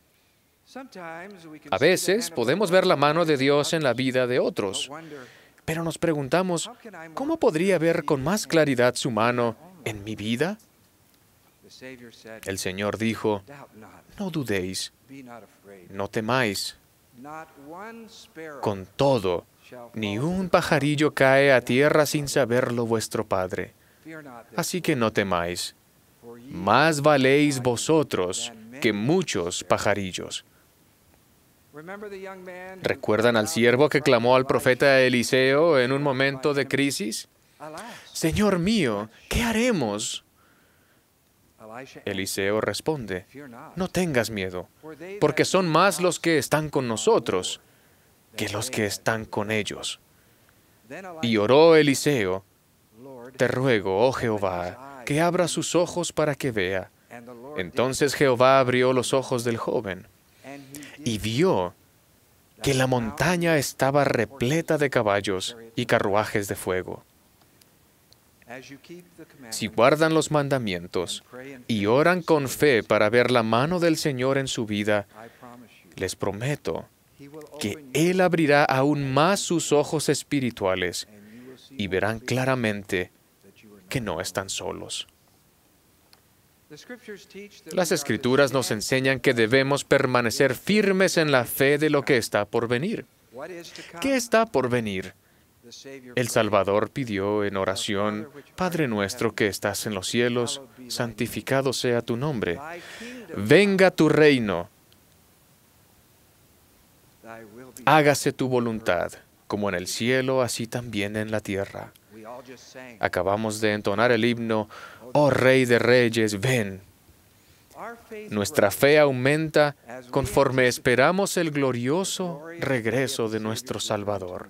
A veces podemos ver la mano de Dios en la vida de otros, pero nos preguntamos, ¿cómo podría ver con más claridad su mano en mi vida? El Señor dijo, no dudéis, no temáis. Con todo, ni un pajarillo cae a tierra sin saberlo vuestro Padre. Así que no temáis. Más valéis vosotros que muchos pajarillos. ¿Recuerdan al siervo que clamó al profeta Eliseo en un momento de crisis? Señor mío, ¿qué haremos? Eliseo responde, no tengas miedo, porque son más los que están con nosotros que los que están con ellos. Y oró Eliseo, te ruego, oh Jehová, que abra sus ojos para que vea. Entonces Jehová abrió los ojos del joven y vio que la montaña estaba repleta de caballos y carruajes de fuego. Si guardan los mandamientos y oran con fe para ver la mano del Señor en su vida, les prometo que Él abrirá aún más sus ojos espirituales y verán claramente que no están solos. Las Escrituras nos enseñan que debemos permanecer firmes en la fe de lo que está por venir. ¿Qué está por venir? El Salvador pidió en oración, Padre nuestro que estás en los cielos, santificado sea tu nombre. Venga tu reino. Hágase tu voluntad, como en el cielo, así también en la tierra. Acabamos de entonar el himno, Oh Rey de Reyes, ven. Nuestra fe aumenta conforme esperamos el glorioso regreso de nuestro Salvador.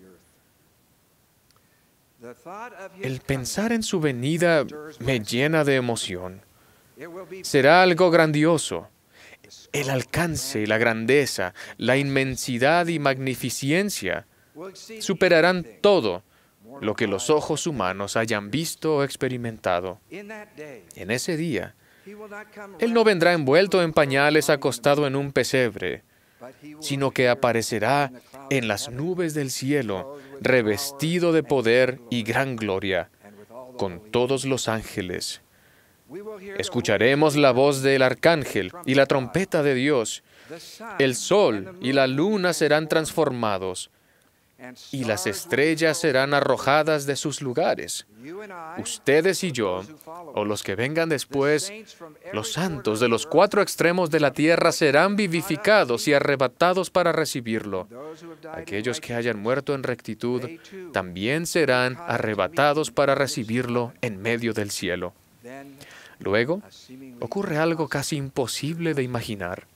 El pensar en su venida me llena de emoción. Será algo grandioso. El alcance, la grandeza, la inmensidad y magnificencia superarán todo lo que los ojos humanos hayan visto o experimentado. En ese día, Él no vendrá envuelto en pañales acostado en un pesebre, sino que aparecerá en las nubes del cielo, revestido de poder y gran gloria, con todos los ángeles. Escucharemos la voz del arcángel y la trompeta de Dios. El sol y la luna serán transformados, y las estrellas serán arrojadas de sus lugares. Ustedes y yo, o los que vengan después, los santos de los cuatro extremos de la tierra serán vivificados y arrebatados para recibirlo. Aquellos que hayan muerto en rectitud también serán arrebatados para recibirlo en medio del cielo. Luego, ocurre algo casi imposible de imaginar.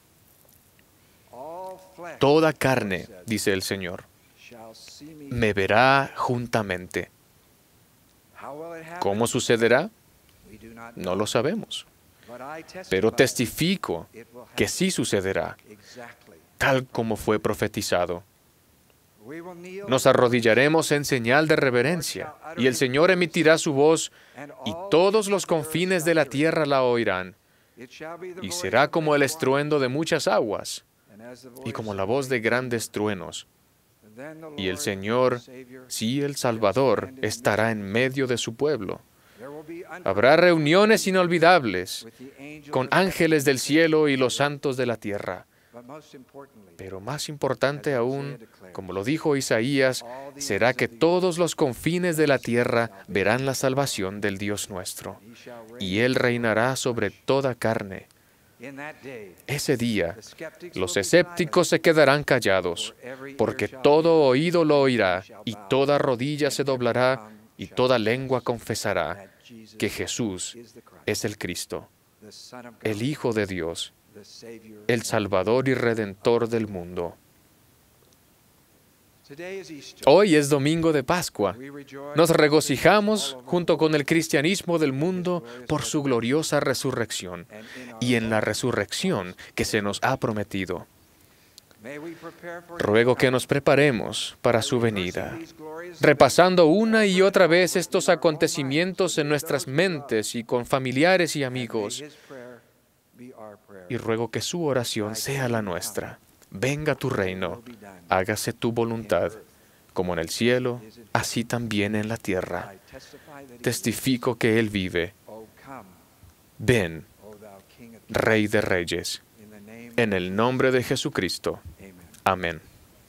Toda carne, dice el Señor, me verá juntamente. ¿Cómo sucederá? No lo sabemos. Pero testifico que sí sucederá, tal como fue profetizado. Nos arrodillaremos en señal de reverencia, y el Señor emitirá su voz, y todos los confines de la tierra la oirán. Y será como el estruendo de muchas aguas, y como la voz de grandes truenos. Y el Señor, sí, el Salvador, estará en medio de su pueblo. Habrá reuniones inolvidables con ángeles del cielo y los santos de la tierra. Pero más importante aún, como lo dijo Isaías, será que todos los confines de la tierra verán la salvación del Dios nuestro, y Él reinará sobre toda carne. Ese día, los escépticos se quedarán callados, porque todo oído lo oirá, y toda rodilla se doblará, y toda lengua confesará que Jesús es el Cristo, el Hijo de Dios, el Salvador y Redentor del mundo. Hoy es domingo de Pascua. Nos regocijamos junto con el cristianismo del mundo por su gloriosa resurrección y en la resurrección que se nos ha prometido. Ruego que nos preparemos para su venida, repasando una y otra vez estos acontecimientos en nuestras mentes y con familiares y amigos. Y ruego que su oración sea la nuestra. Venga tu reino, hágase tu voluntad, como en el cielo, así también en la tierra. Testifico que Él vive. Ven, Rey de Reyes, en el nombre de Jesucristo. Amén.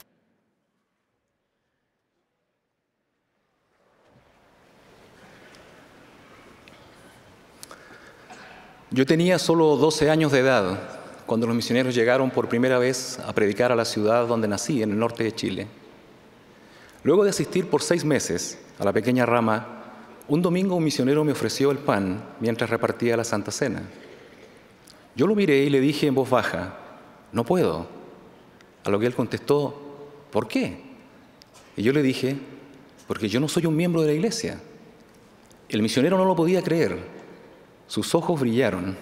Yo tenía solo 12 años de edad cuando los misioneros llegaron por primera vez a predicar a la ciudad donde nací, en el norte de Chile. Luego de asistir por 6 meses a la pequeña rama, un domingo un misionero me ofreció el pan mientras repartía la Santa Cena. Yo lo miré y le dije en voz baja, «No puedo». A lo que él contestó, «¿Por qué?». Y yo le dije, «Porque yo no soy un miembro de la iglesia». El misionero no lo podía creer. Sus ojos brillaron.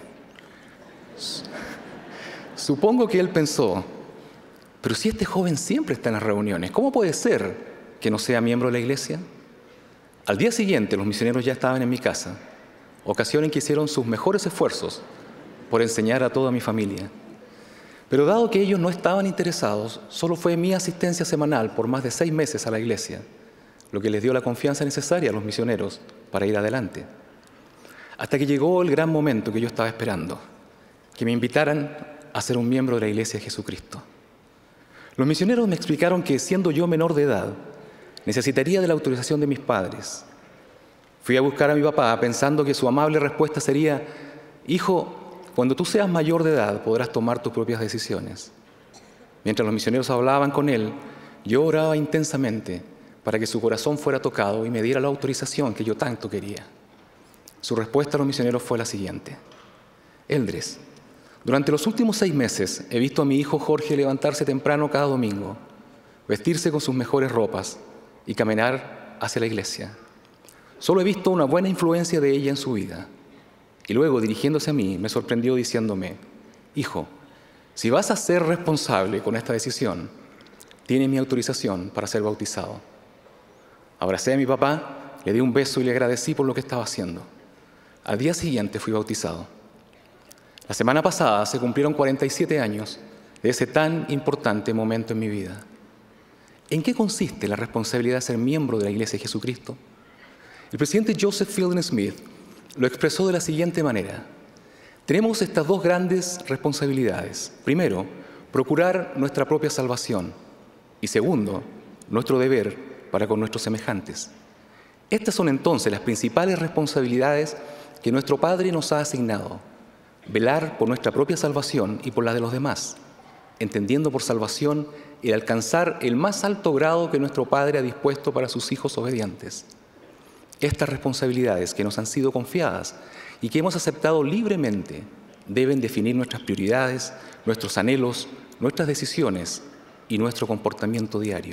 Supongo que él pensó, «Pero si este joven siempre está en las reuniones, ¿cómo puede ser que no sea miembro de la iglesia?». Al día siguiente, los misioneros ya estaban en mi casa, ocasión en que hicieron sus mejores esfuerzos por enseñar a toda mi familia. Pero dado que ellos no estaban interesados, solo fue mi asistencia semanal por más de 6 meses a la iglesia, lo que les dio la confianza necesaria a los misioneros para ir adelante. Hasta que llegó el gran momento que yo estaba esperando, que me invitaran a ser un miembro de la Iglesia de Jesucristo. Los misioneros me explicaron que, siendo yo menor de edad, necesitaría de la autorización de mis padres. Fui a buscar a mi papá pensando que su amable respuesta sería, «Hijo, cuando tú seas mayor de edad podrás tomar tus propias decisiones». Mientras los misioneros hablaban con él, yo oraba intensamente para que su corazón fuera tocado y me diera la autorización que yo tanto quería. Su respuesta a los misioneros fue la siguiente: «Eldres, durante los últimos 6 meses he visto a mi hijo Jorge levantarse temprano cada domingo, vestirse con sus mejores ropas y caminar hacia la iglesia. Solo he visto una buena influencia de ella en su vida». Y luego, dirigiéndose a mí, me sorprendió diciéndome: «Hijo, si vas a ser responsable con esta decisión, tiene mi autorización para ser bautizado». Abracé a mi papá, le di un beso y le agradecí por lo que estaba haciendo. Al día siguiente fui bautizado. La semana pasada se cumplieron 47 años de ese tan importante momento en mi vida. ¿En qué consiste la responsabilidad de ser miembro de la Iglesia de Jesucristo? El presidente Joseph Fielding Smith lo expresó de la siguiente manera: tenemos estas 2 grandes responsabilidades. Primero, procurar nuestra propia salvación. Y segundo, nuestro deber para con nuestros semejantes. Estas son entonces las principales responsabilidades que nuestro Padre nos ha asignado: velar por nuestra propia salvación y por la de los demás, entendiendo por salvación el alcanzar el más alto grado que nuestro Padre ha dispuesto para sus hijos obedientes. Estas responsabilidades que nos han sido confiadas y que hemos aceptado libremente deben definir nuestras prioridades, nuestros anhelos, nuestras decisiones y nuestro comportamiento diario.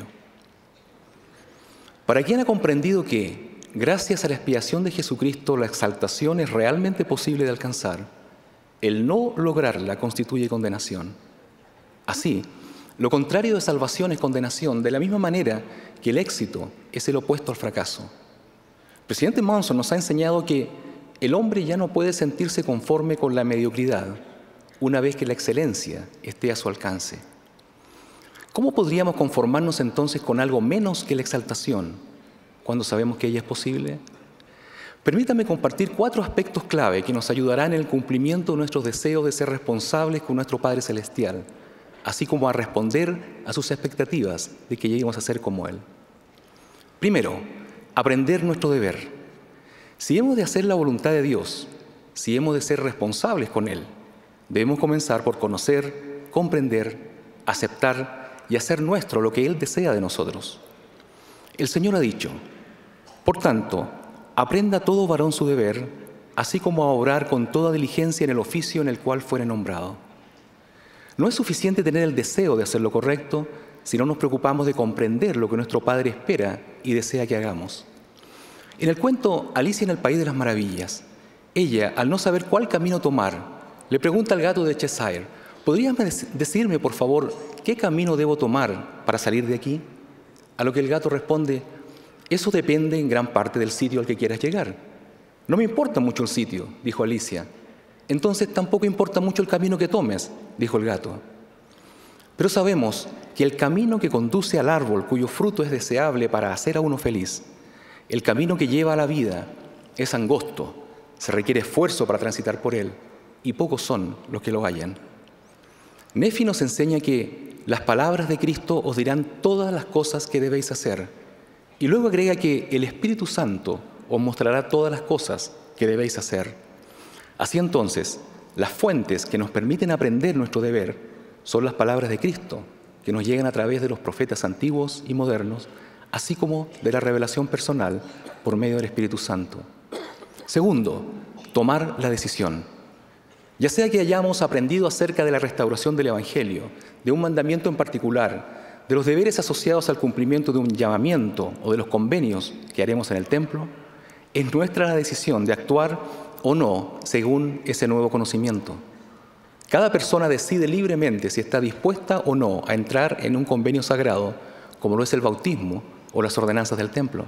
Para quien ha comprendido que, gracias a la expiación de Jesucristo, la exaltación es realmente posible de alcanzar, el no lograrla constituye condenación. Así, lo contrario de salvación es condenación, de la misma manera que el éxito es el opuesto al fracaso. El presidente Monson nos ha enseñado que el hombre ya no puede sentirse conforme con la mediocridad una vez que la excelencia esté a su alcance. ¿Cómo podríamos conformarnos entonces con algo menos que la exaltación cuando sabemos que ella es posible? Permítame compartir 4 aspectos clave que nos ayudarán en el cumplimiento de nuestros deseos de ser responsables con nuestro Padre Celestial, así como a responder a sus expectativas de que lleguemos a ser como Él. Primero, aprender nuestro deber. Si hemos de hacer la voluntad de Dios, si hemos de ser responsables con Él, debemos comenzar por conocer, comprender, aceptar y hacer nuestro lo que Él desea de nosotros. El Señor ha dicho: «Por tanto, aprenda todo varón su deber, así como a obrar con toda diligencia en el oficio en el cual fuere nombrado». No es suficiente tener el deseo de hacer lo correcto si no nos preocupamos de comprender lo que nuestro Padre espera y desea que hagamos. En el cuento Alicia en el País de las Maravillas, ella, al no saber cuál camino tomar, le pregunta al gato de Cheshire: ¿podrías decirme, por favor, qué camino debo tomar para salir de aquí? A lo que el gato responde, eso depende en gran parte del sitio al que quieras llegar. No me importa mucho el sitio, dijo Alicia. Entonces tampoco importa mucho el camino que tomes, dijo el gato. Pero sabemos que el camino que conduce al árbol cuyo fruto es deseable para hacer a uno feliz, el camino que lleva a la vida, es angosto, se requiere esfuerzo para transitar por él, y pocos son los que lo hallan. Nefi nos enseña que las palabras de Cristo os dirán todas las cosas que debéis hacer, y luego agrega que el Espíritu Santo os mostrará todas las cosas que debéis hacer. Así entonces, las fuentes que nos permiten aprender nuestro deber son las palabras de Cristo, que nos llegan a través de los profetas antiguos y modernos, así como de la revelación personal por medio del Espíritu Santo. Segundo, tomar la decisión. Ya sea que hayamos aprendido acerca de la restauración del Evangelio, de un mandamiento en particular, de los deberes asociados al cumplimiento de un llamamiento o de los convenios que haremos en el templo, es nuestra la decisión de actuar o no según ese nuevo conocimiento. Cada persona decide libremente si está dispuesta o no a entrar en un convenio sagrado, como lo es el bautismo o las ordenanzas del templo.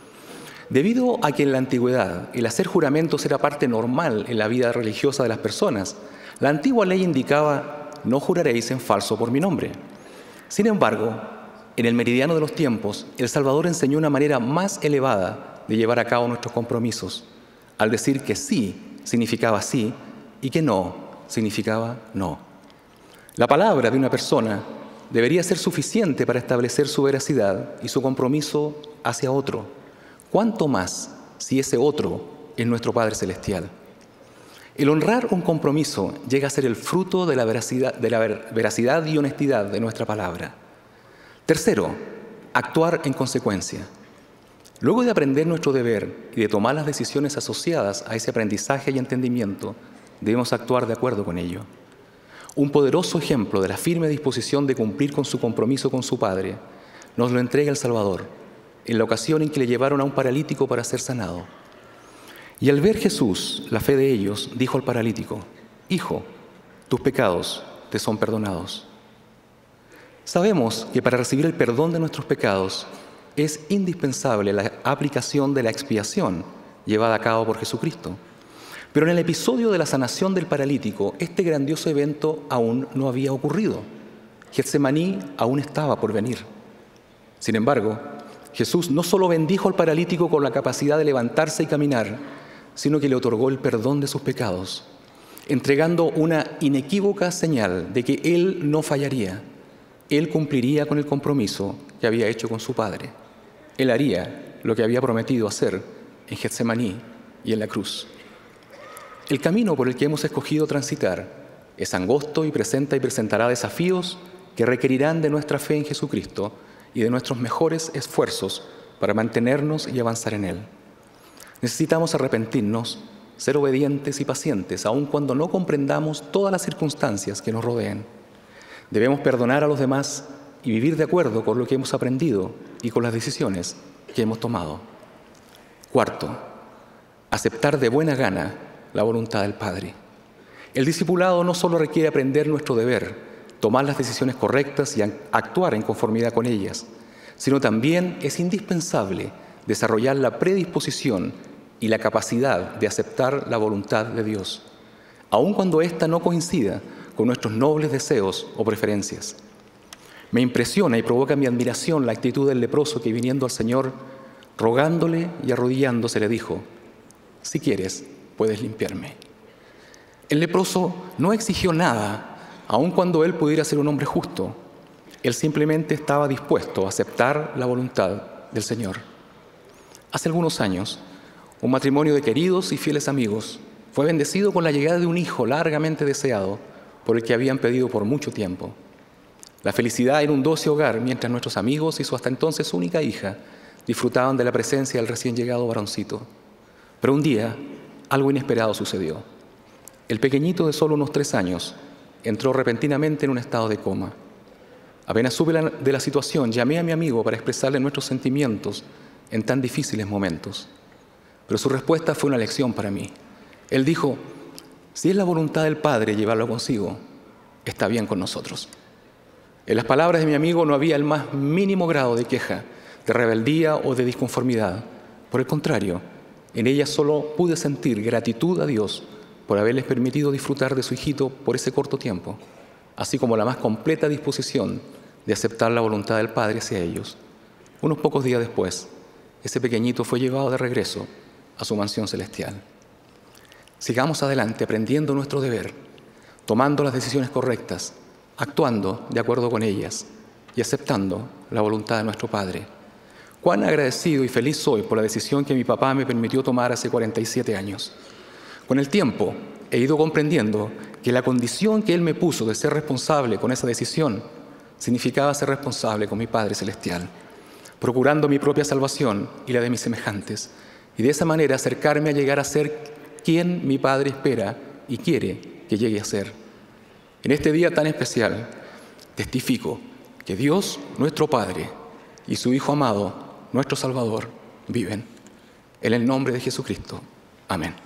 Debido a que en la antigüedad el hacer juramentos era parte normal en la vida religiosa de las personas, la antigua ley indicaba, no juraréis en falso por mi nombre. Sin embargo, en el meridiano de los tiempos, el Salvador enseñó una manera más elevada de llevar a cabo nuestros compromisos, al decir que sí significaba sí y que no significaba no. La palabra de una persona debería ser suficiente para establecer su veracidad y su compromiso hacia otro. ¿Cuánto más si ese otro es nuestro Padre Celestial? El honrar un compromiso llega a ser el fruto de la veracidad y honestidad de nuestra palabra. Tercero, actuar en consecuencia. Luego de aprender nuestro deber y de tomar las decisiones asociadas a ese aprendizaje y entendimiento, debemos actuar de acuerdo con ello. Un poderoso ejemplo de la firme disposición de cumplir con su compromiso con su Padre nos lo entrega el Salvador, en la ocasión en que le llevaron a un paralítico para ser sanado. Y al ver Jesús la fe de ellos, dijo al paralítico, «Hijo, tus pecados te son perdonados». Sabemos que para recibir el perdón de nuestros pecados es indispensable la aplicación de la expiación llevada a cabo por Jesucristo. Pero en el episodio de la sanación del paralítico, este grandioso evento aún no había ocurrido. Getsemaní aún estaba por venir. Sin embargo, Jesús no solo bendijo al paralítico con la capacidad de levantarse y caminar, sino que le otorgó el perdón de sus pecados, entregando una inequívoca señal de que Él no fallaría. Él cumpliría con el compromiso que había hecho con su Padre. Él haría lo que había prometido hacer en Getsemaní y en la cruz. El camino por el que hemos escogido transitar es angosto y presenta y presentará desafíos que requerirán de nuestra fe en Jesucristo y de nuestros mejores esfuerzos para mantenernos y avanzar en Él. Necesitamos arrepentirnos, ser obedientes y pacientes, aun cuando no comprendamos todas las circunstancias que nos rodeen. Debemos perdonar a los demás y vivir de acuerdo con lo que hemos aprendido y con las decisiones que hemos tomado. Cuarto, aceptar de buena gana la voluntad del Padre. El discipulado no solo requiere aprender nuestro deber, tomar las decisiones correctas y actuar en conformidad con ellas, sino también es indispensable desarrollar la predisposición y la capacidad de aceptar la voluntad de Dios, aun cuando ésta no coincida con nuestros nobles deseos o preferencias. Me impresiona y provoca mi admiración la actitud del leproso que, viniendo al Señor, rogándole y arrodillándose, le dijo, «Si quieres, puedes limpiarme». El leproso no exigió nada, aun cuando él pudiera ser un hombre justo. Él simplemente estaba dispuesto a aceptar la voluntad del Señor. Hace algunos años, un matrimonio de queridos y fieles amigos fue bendecido con la llegada de un hijo largamente deseado por el que habían pedido por mucho tiempo. La felicidad era un dulce hogar mientras nuestros amigos y su hasta entonces única hija disfrutaban de la presencia del recién llegado varoncito. Pero un día, algo inesperado sucedió. El pequeñito de solo unos 3 años entró repentinamente en un estado de coma. Apenas supe de la situación, llamé a mi amigo para expresarle nuestros sentimientos en tan difíciles momentos. Pero su respuesta fue una lección para mí. Él dijo, si es la voluntad del Padre llevarlo consigo, está bien con nosotros. En las palabras de mi amigo no había el más mínimo grado de queja, de rebeldía o de disconformidad. Por el contrario, en ella solo pude sentir gratitud a Dios por haberles permitido disfrutar de su hijito por ese corto tiempo, así como la más completa disposición de aceptar la voluntad del Padre hacia ellos. Unos pocos días después, ese pequeñito fue llevado de regreso a su mansión celestial. Sigamos adelante aprendiendo nuestro deber, tomando las decisiones correctas, actuando de acuerdo con ellas y aceptando la voluntad de nuestro Padre. Cuán agradecido y feliz soy por la decisión que mi papá me permitió tomar hace 47 años. Con el tiempo he ido comprendiendo que la condición que Él me puso de ser responsable con esa decisión significaba ser responsable con mi Padre Celestial, procurando mi propia salvación y la de mis semejantes, y de esa manera acercarme a llegar a ser quien mi Padre espera y quiere que llegue a ser. En este día tan especial, testifico que Dios, nuestro Padre, y su Hijo amado, nuestro Salvador, viven. En el nombre de Jesucristo. Amén.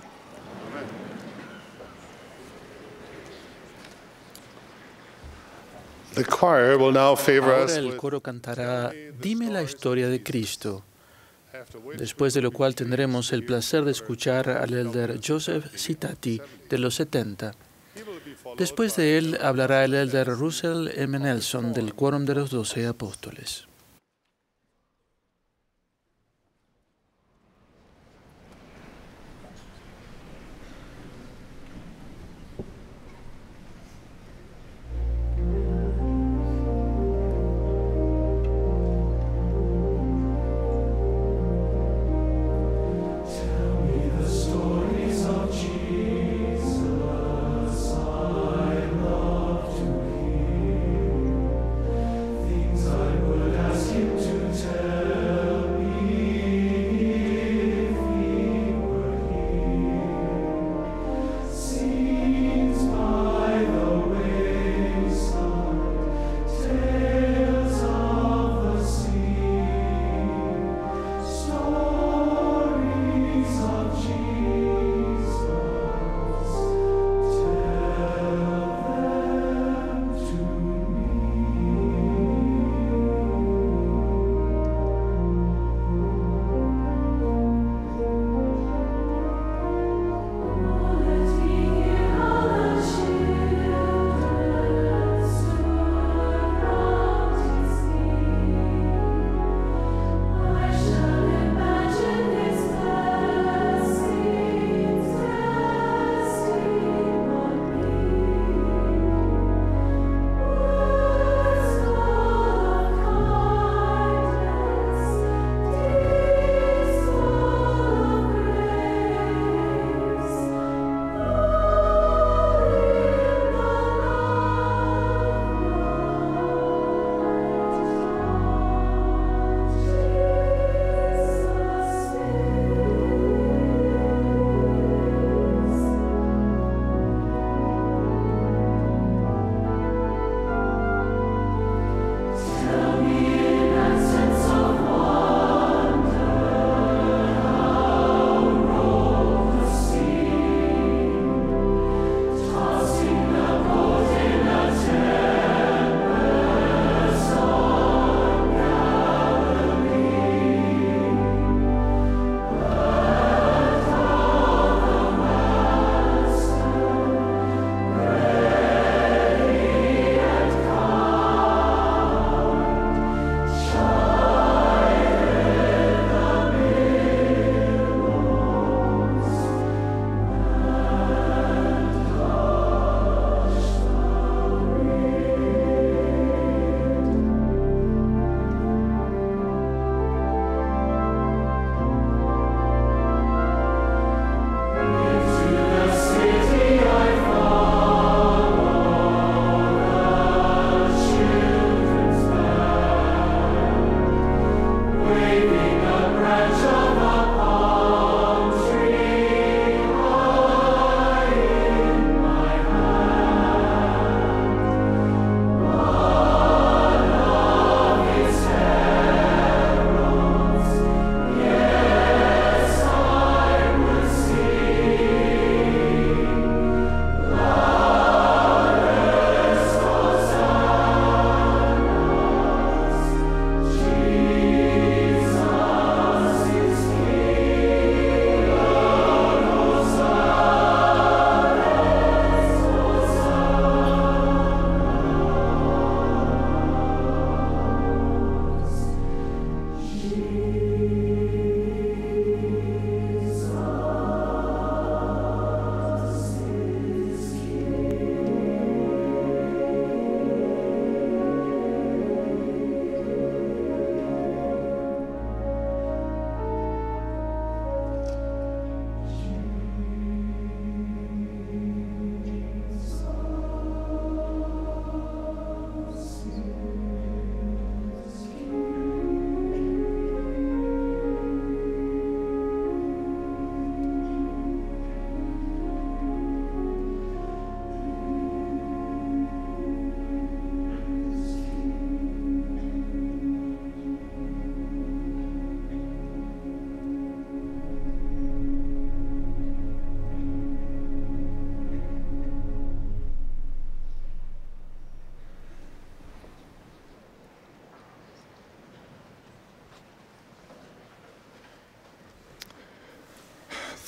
Ahora el coro cantará Dime la historia de Cristo, después de lo cual tendremos el placer de escuchar al elder Joseph Citati de los 70. Después de él hablará el elder Russell M. Nelson del Quórum de los 12 Apóstoles. Would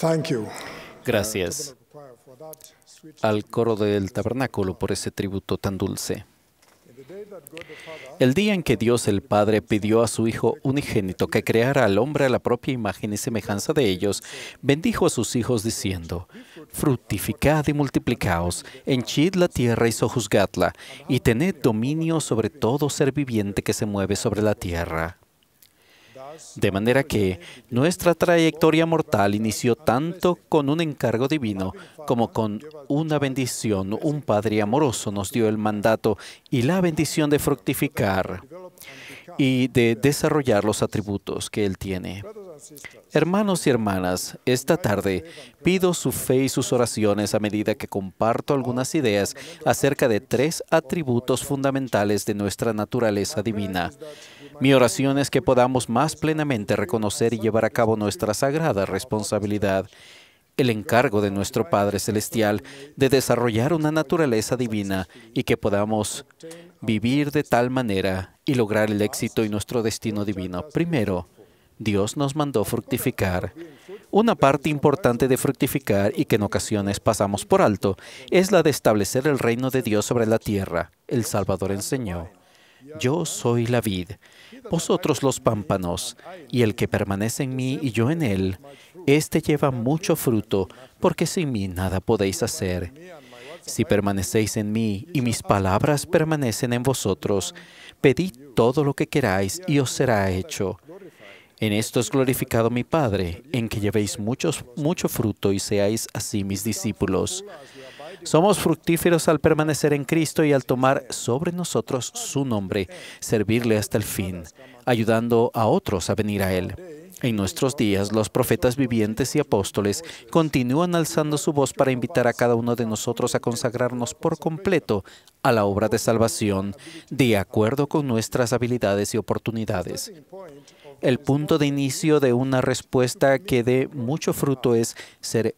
Gracias al coro del tabernáculo por ese tributo tan dulce. El día en que Dios el Padre pidió a su Hijo unigénito que creara al hombre a la propia imagen y semejanza de ellos, bendijo a sus hijos diciendo: fructificad y multiplicaos, henchid la tierra y sojuzgadla, y tened dominio sobre todo ser viviente que se mueve sobre la tierra. De manera que nuestra trayectoria mortal inició tanto con un encargo divino como con una bendición. Un Padre amoroso nos dio el mandato y la bendición de fructificar y de desarrollar los atributos que Él tiene. Hermanos y hermanas, esta tarde pido su fe y sus oraciones a medida que comparto algunas ideas acerca de 3 atributos fundamentales de nuestra naturaleza divina. Mi oración es que podamos más plenamente reconocer y llevar a cabo nuestra sagrada responsabilidad, el encargo de nuestro Padre Celestial de desarrollar una naturaleza divina y que podamos vivir de tal manera y lograr el éxito y nuestro destino divino. Primero, Dios nos mandó fructificar. Una parte importante de fructificar y que en ocasiones pasamos por alto es la de establecer el reino de Dios sobre la tierra. El Salvador enseñó: yo soy la vid, vosotros los pámpanos, y el que permanece en mí y yo en él, éste lleva mucho fruto, porque sin mí nada podéis hacer. Si permanecéis en mí y mis palabras permanecen en vosotros, pedid todo lo que queráis y os será hecho. En esto es glorificado mi Padre, en que llevéis mucho fruto y seáis así mis discípulos. Somos fructíferos al permanecer en Cristo y al tomar sobre nosotros su nombre, servirle hasta el fin, ayudando a otros a venir a Él. En nuestros días, los profetas vivientes y apóstoles continúan alzando su voz para invitar a cada uno de nosotros a consagrarnos por completo a la obra de salvación, de acuerdo con nuestras habilidades y oportunidades. El punto de inicio de una respuesta que dé mucho fruto es ser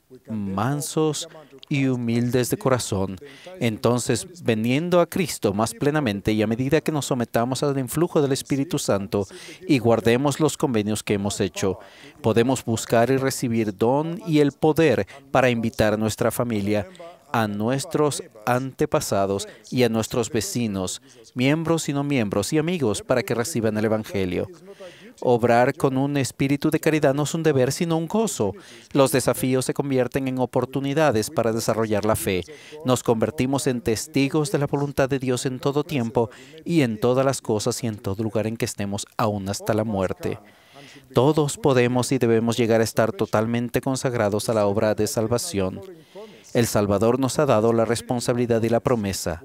mansos y humildes de corazón. Entonces, veniendo a Cristo más plenamente y a medida que nos sometamos al influjo del Espíritu Santo y guardemos los convenios que hemos hecho, podemos buscar y recibir don y el poder para invitar a nuestra familia, a nuestros antepasados y a nuestros vecinos, miembros y no miembros y amigos para que reciban el Evangelio. Obrar con un espíritu de caridad no es un deber, sino un gozo. Los desafíos se convierten en oportunidades para desarrollar la fe. Nos convertimos en testigos de la voluntad de Dios en todo tiempo y en todas las cosas y en todo lugar en que estemos, aún hasta la muerte. Todos podemos y debemos llegar a estar totalmente consagrados a la obra de salvación. El Salvador nos ha dado la responsabilidad y la promesa: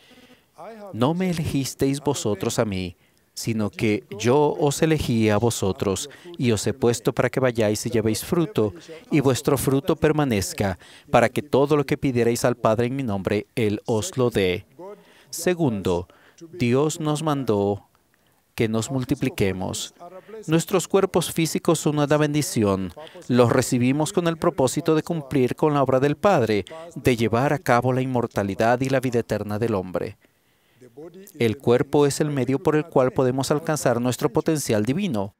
no me elegisteis vosotros a mí, sino que yo os elegí a vosotros, y os he puesto para que vayáis y llevéis fruto, y vuestro fruto permanezca, para que todo lo que pidierais al Padre en mi nombre, Él os lo dé. Segundo, Dios nos mandó que nos multipliquemos. Nuestros cuerpos físicos son una bendición. Los recibimos con el propósito de cumplir con la obra del Padre, de llevar a cabo la inmortalidad y la vida eterna del hombre. El cuerpo es el medio por el cual podemos alcanzar nuestro potencial divino.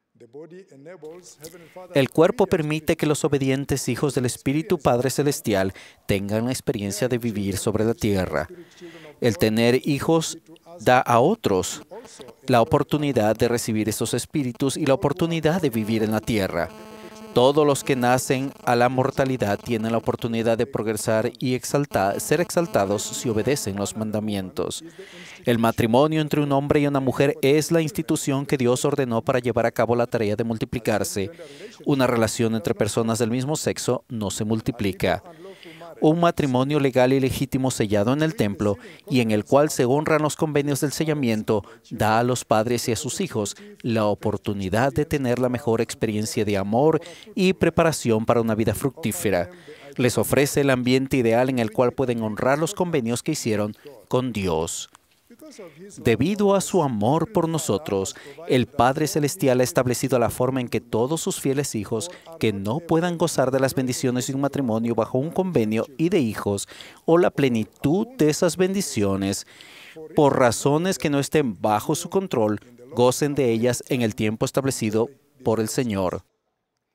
El cuerpo permite que los obedientes hijos del Espíritu Padre Celestial tengan la experiencia de vivir sobre la tierra. El tener hijos da a otros la oportunidad de recibir esos espíritus y la oportunidad de vivir en la tierra. Todos los que nacen a la mortalidad tienen la oportunidad de progresar y ser exaltados si obedecen los mandamientos. El matrimonio entre un hombre y una mujer es la institución que Dios ordenó para llevar a cabo la tarea de multiplicarse. Una relación entre personas del mismo sexo no se multiplica. Un matrimonio legal y legítimo sellado en el templo y en el cual se honran los convenios del sellamiento da a los padres y a sus hijos la oportunidad de tener la mejor experiencia de amor y preparación para una vida fructífera. Les ofrece el ambiente ideal en el cual pueden honrar los convenios que hicieron con Dios. Debido a su amor por nosotros, el Padre Celestial ha establecido la forma en que todos sus fieles hijos que no puedan gozar de las bendiciones de un matrimonio bajo un convenio y de hijos o la plenitud de esas bendiciones, por razones que no estén bajo su control, gocen de ellas en el tiempo establecido por el Señor.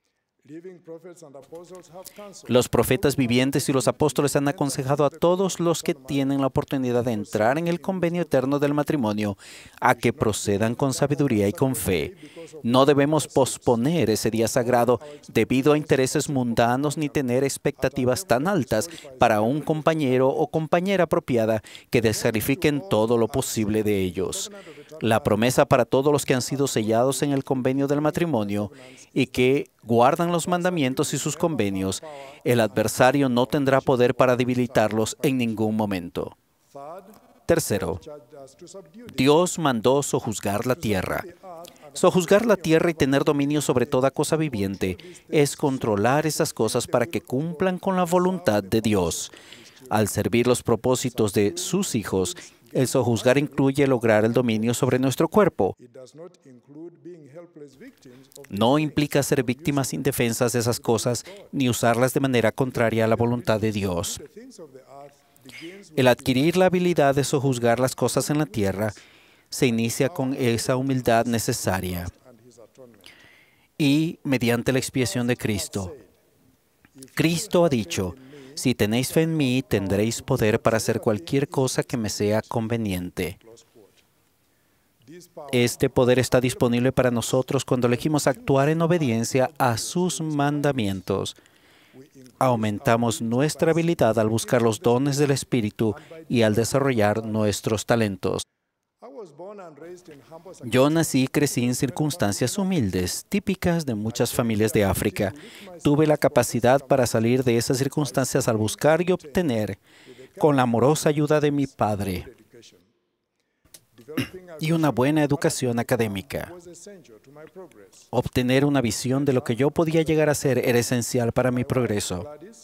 Los profetas vivientes y los apóstoles han aconsejado a todos los que tienen la oportunidad de entrar en el convenio eterno del matrimonio a que procedan con sabiduría y con fe. No debemos posponer ese día sagrado debido a intereses mundanos ni tener expectativas tan altas para un compañero o compañera apropiada que descalifiquen todo lo posible de ellos. La promesa para todos los que han sido sellados en el convenio del matrimonio y que guardan los mandamientos y sus convenios, el adversario no tendrá poder para debilitarlos en ningún momento. Tercero, Dios mandó sojuzgar la tierra. Sojuzgar la tierra y tener dominio sobre toda cosa viviente es controlar esas cosas para que cumplan con la voluntad de Dios. Al servir los propósitos de sus hijos, el sojuzgar incluye lograr el dominio sobre nuestro cuerpo. No implica ser víctimas indefensas de esas cosas ni usarlas de manera contraria a la voluntad de Dios. El adquirir la habilidad de sojuzgar las cosas en la tierra se inicia con esa humildad necesaria y mediante la expiación de Cristo. Cristo ha dicho: si tenéis fe en mí, tendréis poder para hacer cualquier cosa que me sea conveniente. Este poder está disponible para nosotros cuando elegimos actuar en obediencia a sus mandamientos. Aumentamos nuestra habilidad al buscar los dones del Espíritu y al desarrollar nuestros talentos. Yo nací y crecí en circunstancias humildes, típicas de muchas familias de África. Tuve la capacidad para salir de esas circunstancias al buscar y obtener, con la amorosa ayuda de mi padre, y una buena educación académica. Obtener una visión de lo que yo podía llegar a ser era esencial para mi progreso,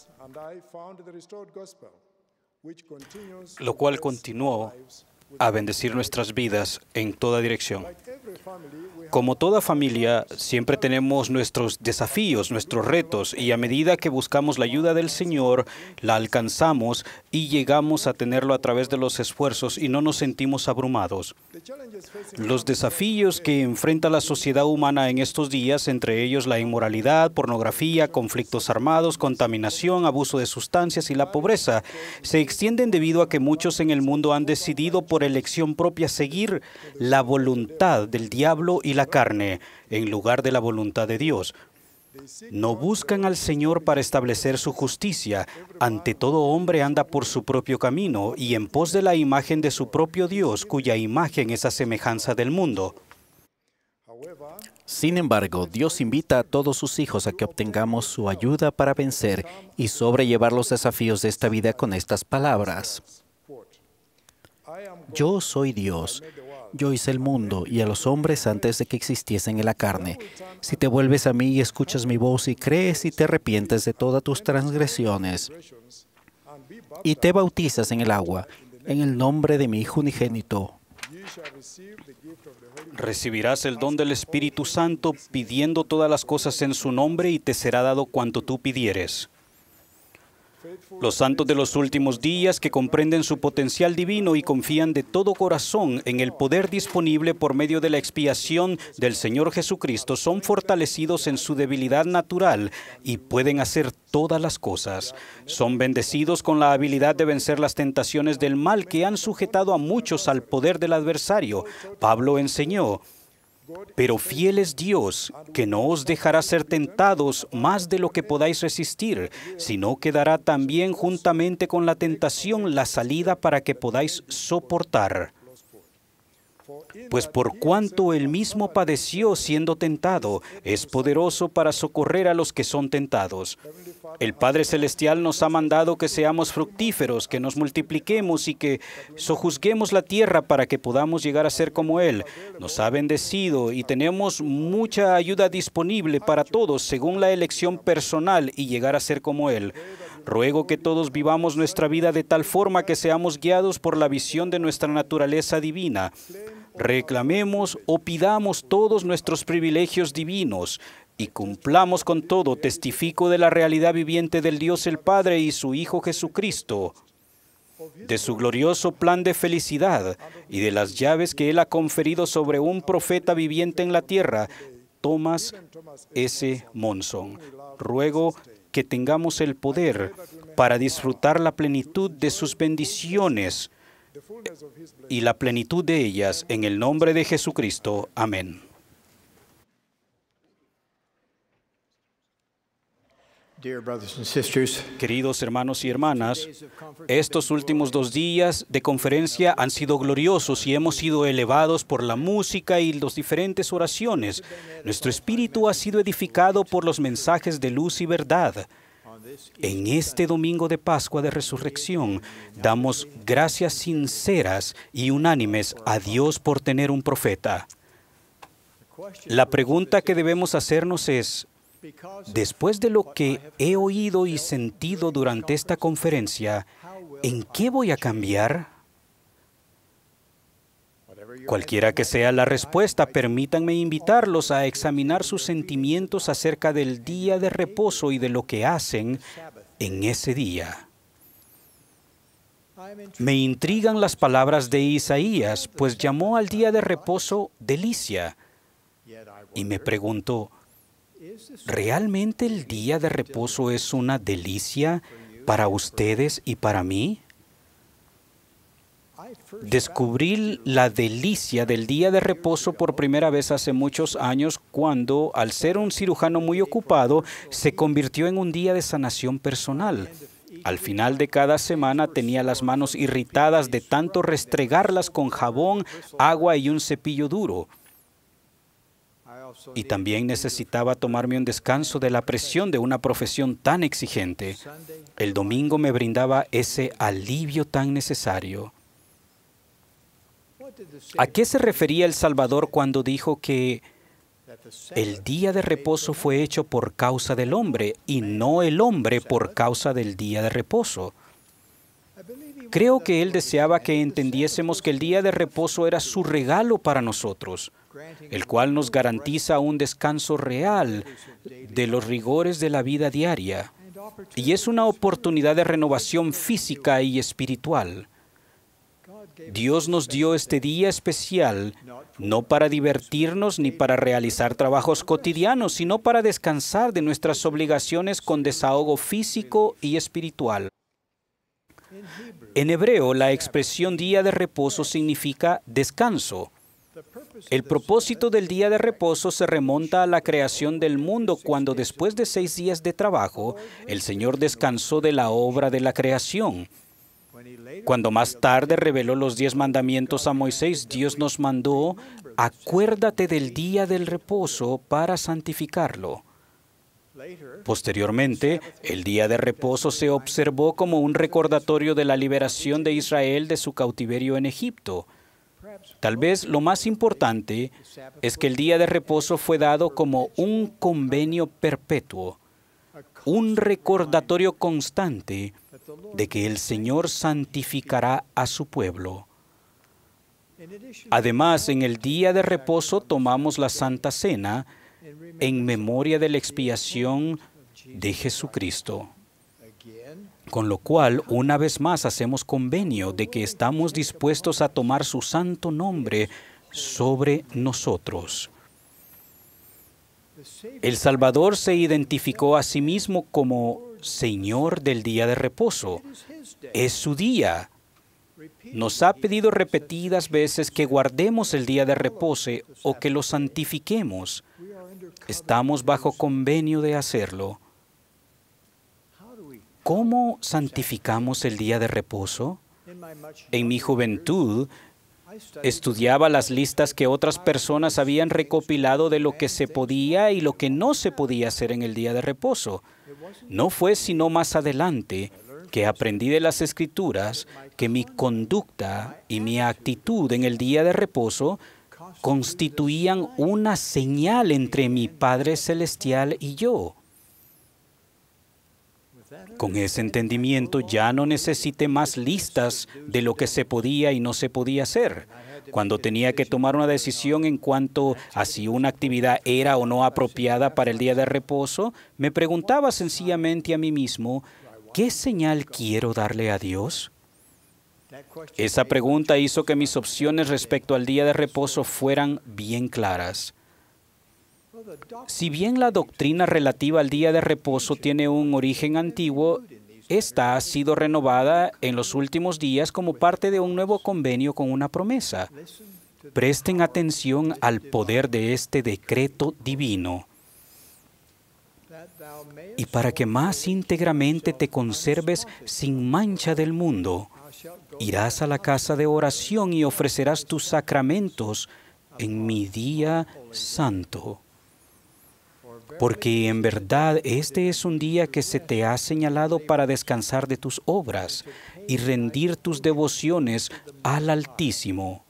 lo cual continuó a bendecir nuestras vidas en toda dirección. Como toda familia, siempre tenemos nuestros desafíos, nuestros retos, y a medida que buscamos la ayuda del Señor, la alcanzamos y llegamos a tenerlo a través de los esfuerzos y no nos sentimos abrumados. Los desafíos que enfrenta la sociedad humana en estos días, entre ellos la inmoralidad, pornografía, conflictos armados, contaminación, abuso de sustancias y la pobreza, se extienden debido a que muchos en el mundo han decidido por elección propia seguir la voluntad del diablo y la carne en lugar de la voluntad de Dios. No buscan al Señor para establecer su justicia. Ante todo hombre anda por su propio camino y en pos de la imagen de su propio Dios, cuya imagen es a semejanza del mundo. Sin embargo, Dios invita a todos sus hijos a que obtengamos su ayuda para vencer y sobrellevar los desafíos de esta vida con estas palabras. Yo soy Dios. Yo hice el mundo y a los hombres antes de que existiesen en la carne. Si te vuelves a mí y escuchas mi voz y crees y te arrepientes de todas tus transgresiones y te bautizas en el agua, en el nombre de mi Hijo unigénito, recibirás el don del Espíritu Santo pidiendo todas las cosas en su nombre y te será dado cuanto tú pidieres. Los santos de los últimos días que comprenden su potencial divino y confían de todo corazón en el poder disponible por medio de la expiación del Señor Jesucristo son fortalecidos en su debilidad natural y pueden hacer todas las cosas. Son bendecidos con la habilidad de vencer las tentaciones del mal que han sujetado a muchos al poder del adversario. Pablo enseñó: pero fiel es Dios, que no os dejará ser tentados más de lo que podáis resistir, sino que dará también juntamente con la tentación la salida para que podáis soportar. Pues por cuanto él mismo padeció siendo tentado, es poderoso para socorrer a los que son tentados. El Padre Celestial nos ha mandado que seamos fructíferos, que nos multipliquemos y que sojuzguemos la tierra para que podamos llegar a ser como Él. Nos ha bendecido y tenemos mucha ayuda disponible para todos según la elección personal y llegar a ser como Él. Ruego que todos vivamos nuestra vida de tal forma que seamos guiados por la visión de nuestra naturaleza divina. Reclamemos o pidamos todos nuestros privilegios divinos y cumplamos con todo testifico de la realidad viviente del Dios el Padre y su Hijo Jesucristo, de su glorioso plan de felicidad y de las llaves que Él ha conferido sobre un profeta viviente en la tierra, Thomas S. Monson. Ruego que tengamos el poder para disfrutar la plenitud de sus bendiciones y la plenitud de ellas en el nombre de Jesucristo. Amén. Queridos hermanos y hermanas, estos últimos 2 días de conferencia han sido gloriosos y hemos sido elevados por la música y las diferentes oraciones. Nuestro espíritu ha sido edificado por los mensajes de luz y verdad. En este domingo de Pascua de Resurrección, damos gracias sinceras y unánimes a Dios por tener un profeta. La pregunta que debemos hacernos es, después de lo que he oído y sentido durante esta conferencia, ¿en qué voy a cambiar? Cualquiera que sea la respuesta, permítanme invitarlos a examinar sus sentimientos acerca del día de reposo y de lo que hacen en ese día. Me intrigan las palabras de Isaías, pues llamó al día de reposo delicia. Y me pregunto, ¿realmente el día de reposo es una delicia para ustedes y para mí? Descubrí la delicia del día de reposo por primera vez hace muchos años cuando, al ser un cirujano muy ocupado, se convirtió en un día de sanación personal. Al final de cada semana tenía las manos irritadas de tanto restregarlas con jabón, agua y un cepillo duro. Y también necesitaba tomarme un descanso de la presión de una profesión tan exigente. El domingo me brindaba ese alivio tan necesario. ¿A qué se refería el Salvador cuando dijo que el día de reposo fue hecho por causa del hombre y no el hombre por causa del día de reposo? Creo que Él deseaba que entendiésemos que el día de reposo era su regalo para nosotros, el cual nos garantiza un descanso real de los rigores de la vida diaria, y es una oportunidad de renovación física y espiritual. Dios nos dio este día especial no para divertirnos ni para realizar trabajos cotidianos, sino para descansar de nuestras obligaciones con desahogo físico y espiritual. En hebreo, la expresión día de reposo significa descanso. El propósito del día de reposo se remonta a la creación del mundo, cuando después de 6 días de trabajo, el Señor descansó de la obra de la creación. Cuando más tarde reveló los 10 mandamientos a Moisés, Dios nos mandó: acuérdate del día del reposo para santificarlo. Posteriormente, el día de reposo se observó como un recordatorio de la liberación de Israel de su cautiverio en Egipto. Tal vez lo más importante es que el día de reposo fue dado como un convenio perpetuo, un recordatorio constante de que el Señor santificará a su pueblo. Además, en el día de reposo tomamos la Santa Cena en memoria de la expiación de Jesucristo, con lo cual, una vez más, hacemos convenio de que estamos dispuestos a tomar su santo nombre sobre nosotros. El Salvador se identificó a sí mismo como Señor del día de reposo. Es su día. Nos ha pedido repetidas veces que guardemos el día de reposo o que lo santifiquemos. Estamos bajo convenio de hacerlo. ¿Cómo santificamos el día de reposo? En mi juventud, estudiaba las listas que otras personas habían recopilado de lo que se podía y lo que no se podía hacer en el día de reposo. No fue sino más adelante que aprendí de las Escrituras que mi conducta y mi actitud en el día de reposo constituían una señal entre mi Padre Celestial y yo. Con ese entendimiento ya no necesité más listas de lo que se podía y no se podía hacer. Cuando tenía que tomar una decisión en cuanto a si una actividad era o no apropiada para el día de reposo, me preguntaba sencillamente a mí mismo, ¿qué señal quiero darle a Dios? Esa pregunta hizo que mis opciones respecto al día de reposo fueran bien claras. Si bien la doctrina relativa al día de reposo tiene un origen antiguo, esta ha sido renovada en los últimos días como parte de un nuevo convenio con una promesa. Presten atención al poder de este decreto divino. Y para que más íntegramente te conserves sin mancha del mundo, irás a la casa de oración y ofrecerás tus sacramentos en mi día santo. Porque en verdad este es un día que se te ha señalado para descansar de tus obras y rendir tus devociones al Altísimo.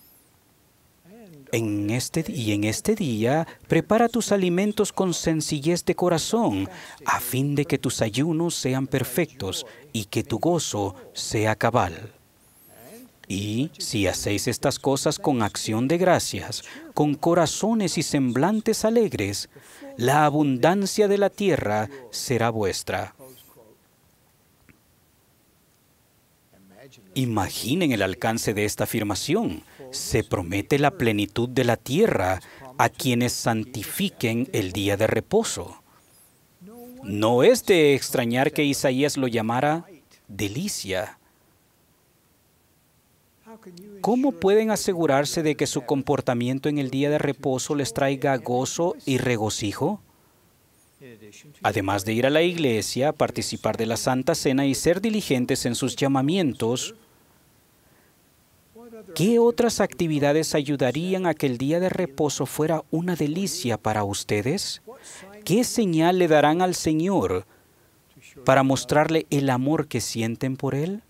En este día, prepara tus alimentos con sencillez de corazón, a fin de que tus ayunos sean perfectos y que tu gozo sea cabal. Y si hacéis estas cosas con acción de gracias, con corazones y semblantes alegres, la abundancia de la tierra será vuestra. Imaginen el alcance de esta afirmación. Se promete la plenitud de la tierra a quienes santifiquen el día de reposo. No es de extrañar que Isaías lo llamara delicia. ¿Cómo pueden asegurarse de que su comportamiento en el día de reposo les traiga gozo y regocijo? Además de ir a la iglesia, participar de la Santa Cena y ser diligentes en sus llamamientos, ¿qué otras actividades ayudarían a que el día de reposo fuera una delicia para ustedes? ¿Qué señal le darán al Señor para mostrarle el amor que sienten por Él?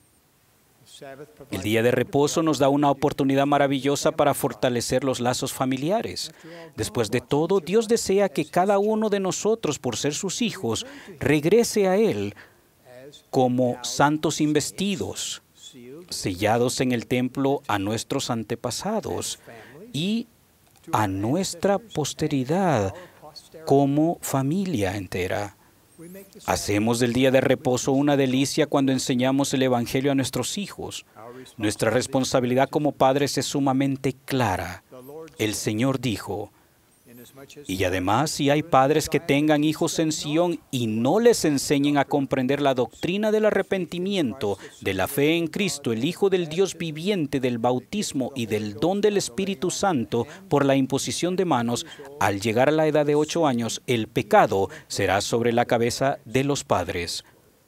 El día de reposo nos da una oportunidad maravillosa para fortalecer los lazos familiares. Después de todo, Dios desea que cada uno de nosotros, por ser sus hijos, regrese a Él como santos investidos, sellados en el templo a nuestros antepasados y a nuestra posteridad como familia entera. Hacemos del día de reposo una delicia cuando enseñamos el Evangelio a nuestros hijos. Nuestra responsabilidad como padres es sumamente clara. El Señor dijo, y además, si hay padres que tengan hijos en Sion y no les enseñen a comprender la doctrina del arrepentimiento, de la fe en Cristo, el Hijo del Dios viviente, del bautismo y del don del Espíritu Santo por la imposición de manos, al llegar a la edad de 8 años, el pecado será sobre la cabeza de los padres.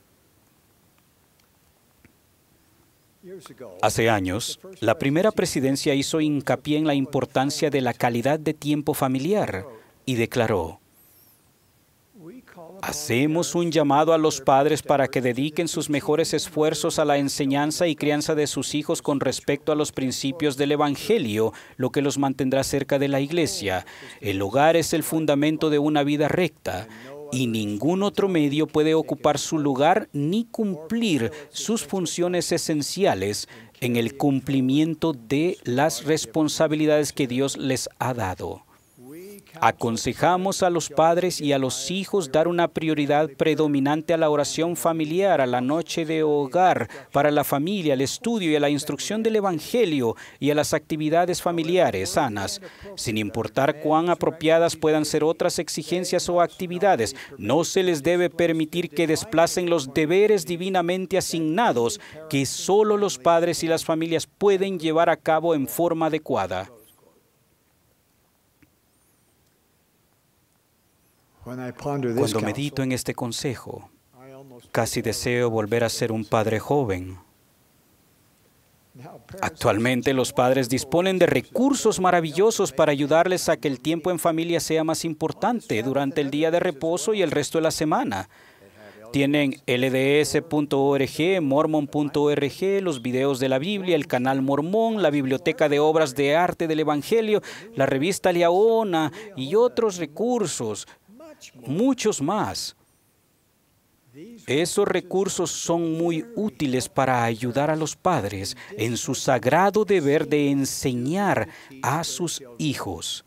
Hace años, la primera presidencia hizo hincapié en la importancia de la calidad de tiempo familiar y declaró: hacemos un llamado a los padres para que dediquen sus mejores esfuerzos a la enseñanza y crianza de sus hijos con respecto a los principios del Evangelio, lo que los mantendrá cerca de la iglesia. El hogar es el fundamento de una vida recta, y ningún otro medio puede ocupar su lugar ni cumplir sus funciones esenciales en el cumplimiento de las responsabilidades que Dios les ha dado. Aconsejamos a los padres y a los hijos dar una prioridad predominante a la oración familiar, a la noche de hogar, para la familia, al estudio y a la instrucción del Evangelio y a las actividades familiares sanas, sin importar cuán apropiadas puedan ser otras exigencias o actividades. No se les debe permitir que desplacen los deberes divinamente asignados que solo los padres y las familias pueden llevar a cabo en forma adecuada. Cuando medito en este consejo, casi deseo volver a ser un padre joven. Actualmente los padres disponen de recursos maravillosos para ayudarles a que el tiempo en familia sea más importante durante el día de reposo y el resto de la semana. Tienen LDS.org, Mormon.org, los videos de la Biblia, el canal Mormón, la biblioteca de obras de arte del Evangelio, la revista Liaona y otros recursos. Muchos más. Esos recursos son muy útiles para ayudar a los padres en su sagrado deber de enseñar a sus hijos.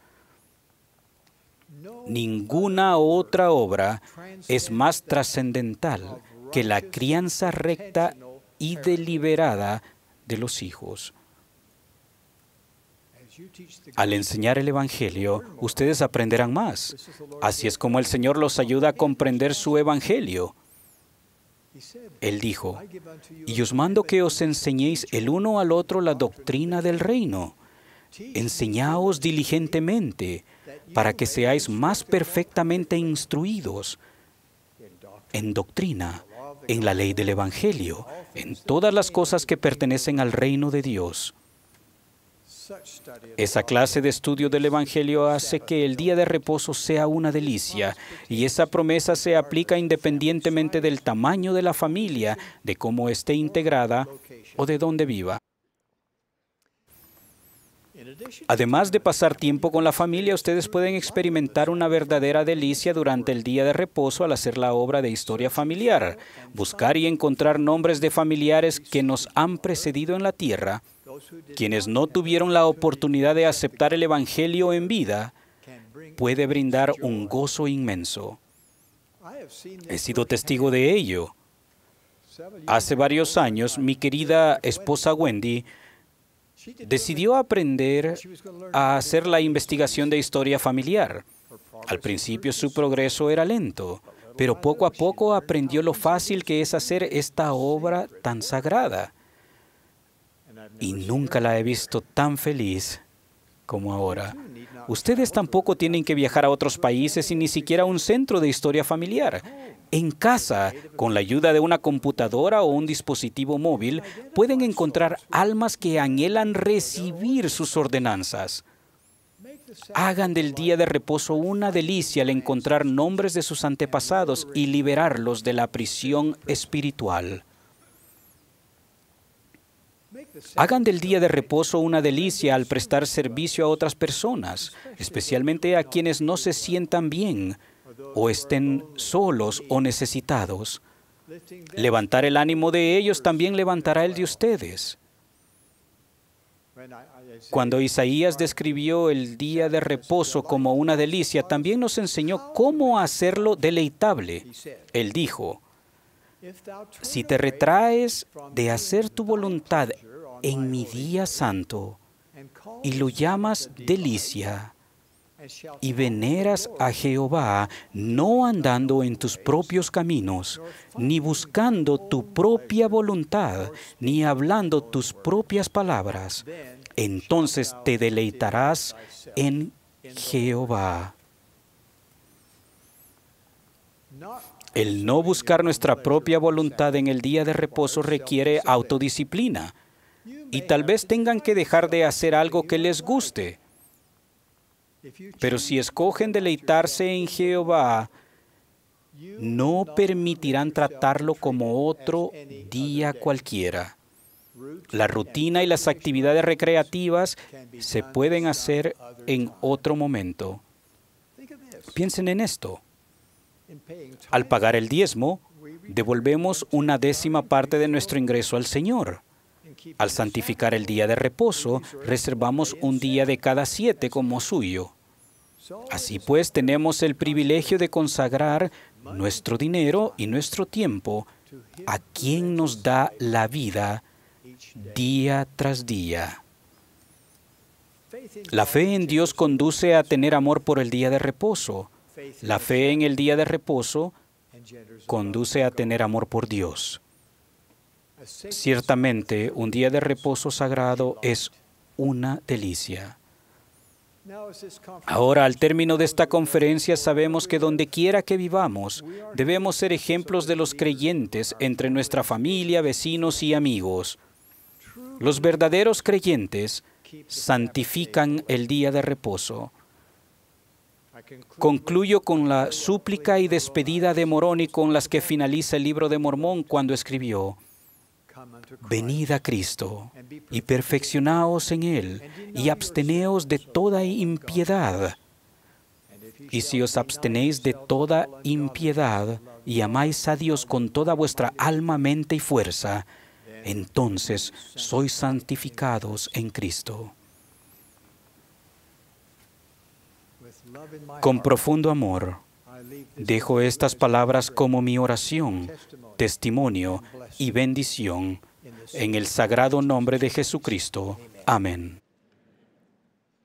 Ninguna otra obra es más trascendental que la crianza recta y deliberada de los hijos. Al enseñar el Evangelio, ustedes aprenderán más. Así es como el Señor los ayuda a comprender su Evangelio. Él dijo, y os mando que os enseñéis el uno al otro la doctrina del reino. Enseñaos diligentemente, para que seáis más perfectamente instruidos en doctrina, en la ley del Evangelio, en todas las cosas que pertenecen al reino de Dios. Esa clase de estudio del Evangelio hace que el día de reposo sea una delicia, y esa promesa se aplica independientemente del tamaño de la familia, de cómo esté integrada o de dónde viva. Además de pasar tiempo con la familia, ustedes pueden experimentar una verdadera delicia durante el día de reposo al hacer la obra de historia familiar, buscar y encontrar nombres de familiares que nos han precedido en la tierra, quienes no tuvieron la oportunidad de aceptar el Evangelio en vida, puede brindar un gozo inmenso. He sido testigo de ello. Hace varios años, mi querida esposa Wendy decidió aprender a hacer la investigación de historia familiar. Al principio su progreso era lento, pero poco a poco aprendió lo fácil que es hacer esta obra tan sagrada. Y nunca la he visto tan feliz como ahora. Ustedes tampoco tienen que viajar a otros países y ni siquiera a un centro de historia familiar. En casa, con la ayuda de una computadora o un dispositivo móvil, pueden encontrar almas que anhelan recibir sus ordenanzas. Hagan del día de reposo una delicia al encontrar nombres de sus antepasados y liberarlos de la prisión espiritual. Hagan del día de reposo una delicia al prestar servicio a otras personas, especialmente a quienes no se sientan bien o estén solos o necesitados. Levantar el ánimo de ellos también levantará el de ustedes. Cuando Isaías describió el día de reposo como una delicia, también nos enseñó cómo hacerlo deleitable. Él dijo, si te retraes de hacer tu voluntad en mi día santo y lo llamas delicia y veneras a Jehová, no andando en tus propios caminos, ni buscando tu propia voluntad, ni hablando tus propias palabras, entonces te deleitarás en Jehová. El no buscar nuestra propia voluntad en el día de reposo requiere autodisciplina, y tal vez tengan que dejar de hacer algo que les guste. Pero si escogen deleitarse en Jehová, no permitirán tratarlo como otro día cualquiera. La rutina y las actividades recreativas se pueden hacer en otro momento. Piensen en esto. Al pagar el diezmo, devolvemos una 10ª parte de nuestro ingreso al Señor. Al santificar el día de reposo, reservamos un día de cada 7 como suyo. Así pues, tenemos el privilegio de consagrar nuestro dinero y nuestro tiempo a quien nos da la vida día tras día. La fe en Dios conduce a tener amor por el día de reposo. La fe en el día de reposo conduce a tener amor por Dios. Ciertamente, un día de reposo sagrado es una delicia. Ahora, al término de esta conferencia, sabemos que donde quiera que vivamos, debemos ser ejemplos de los creyentes entre nuestra familia, vecinos y amigos. Los verdaderos creyentes santifican el día de reposo. Concluyo con la súplica y despedida de Moroni con las que finaliza el libro de Mormón cuando escribió: venid a Cristo y perfeccionaos en Él y absteneos de toda impiedad. Y si os abstenéis de toda impiedad y amáis a Dios con toda vuestra alma, mente y fuerza, entonces sois santificados en Cristo. Con profundo amor, dejo estas palabras como mi oración, testimonio y bendición en el sagrado nombre de Jesucristo. Amén.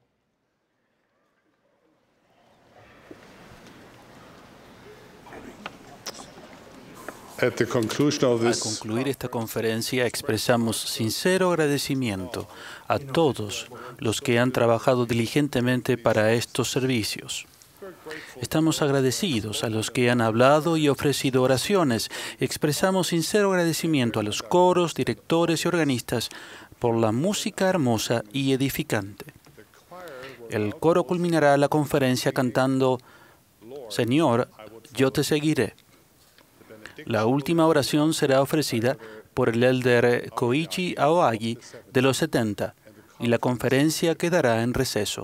At the conclusion of Al this concluir esta conferencia, expresamos sincero agradecimiento a todos los que han trabajado diligentemente para estos servicios. Estamos agradecidos a los que han hablado y ofrecido oraciones. Expresamos sincero agradecimiento a los coros, directores y organistas por la música hermosa y edificante. El coro culminará la conferencia cantando Señor, yo te seguiré. La última oración será ofrecida por el elder Koichi Aoyagi de los 70 y la conferencia quedará en receso.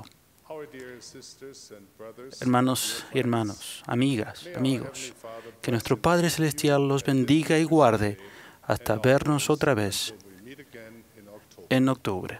Hermanos y hermanas, amigas, amigos, que nuestro Padre Celestial los bendiga y guarde hasta vernos otra vez en octubre.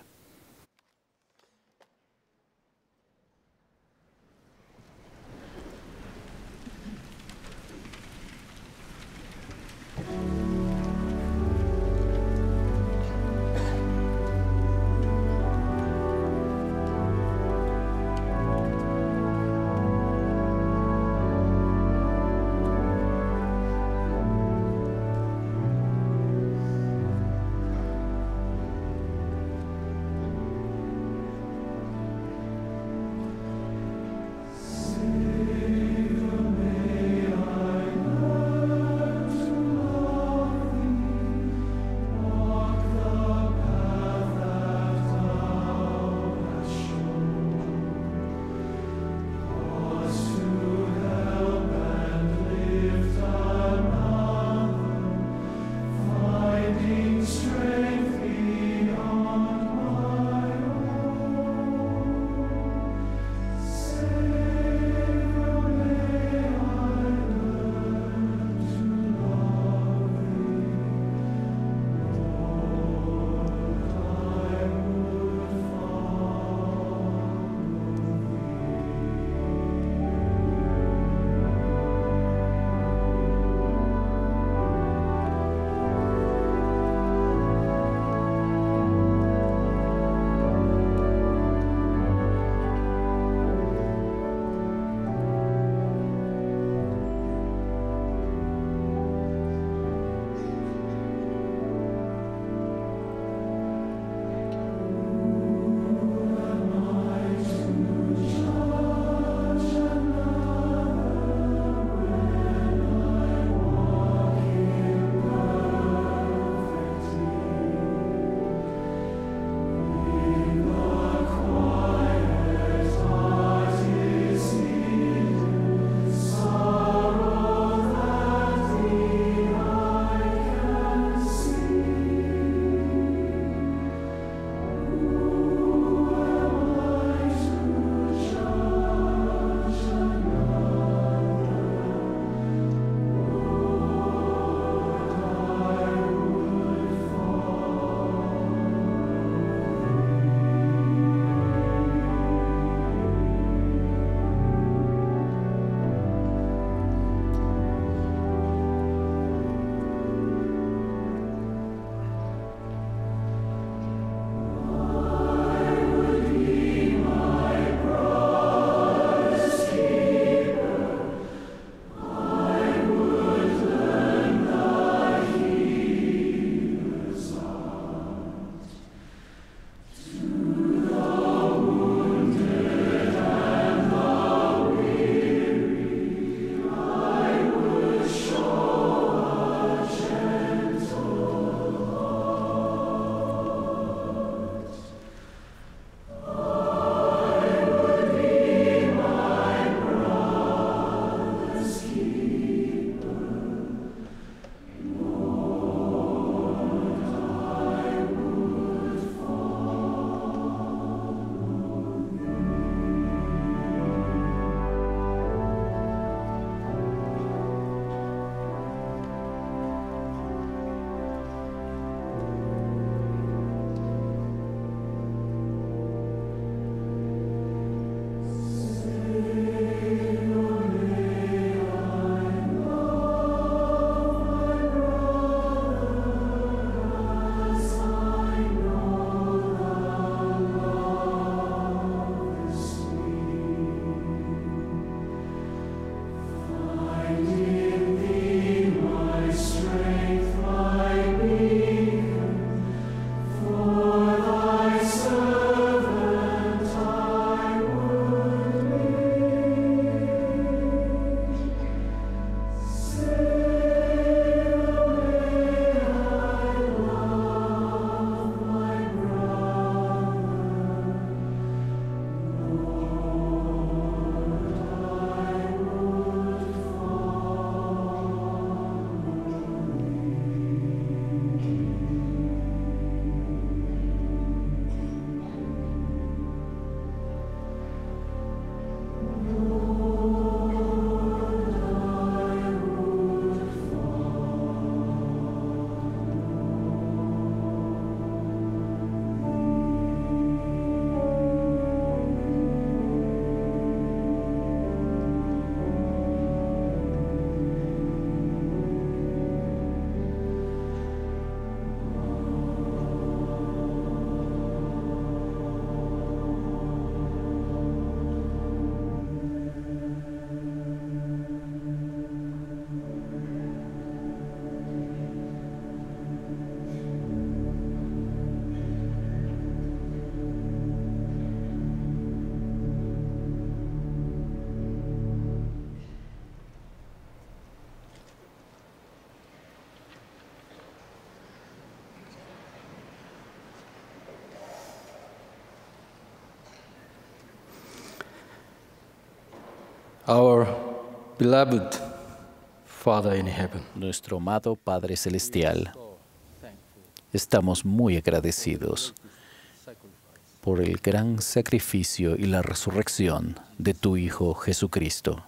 Our beloved Father in heaven, Nuestro amado Padre Celestial, estamos muy agradecidos por el gran sacrificio y la resurrección de tu Hijo Jesucristo.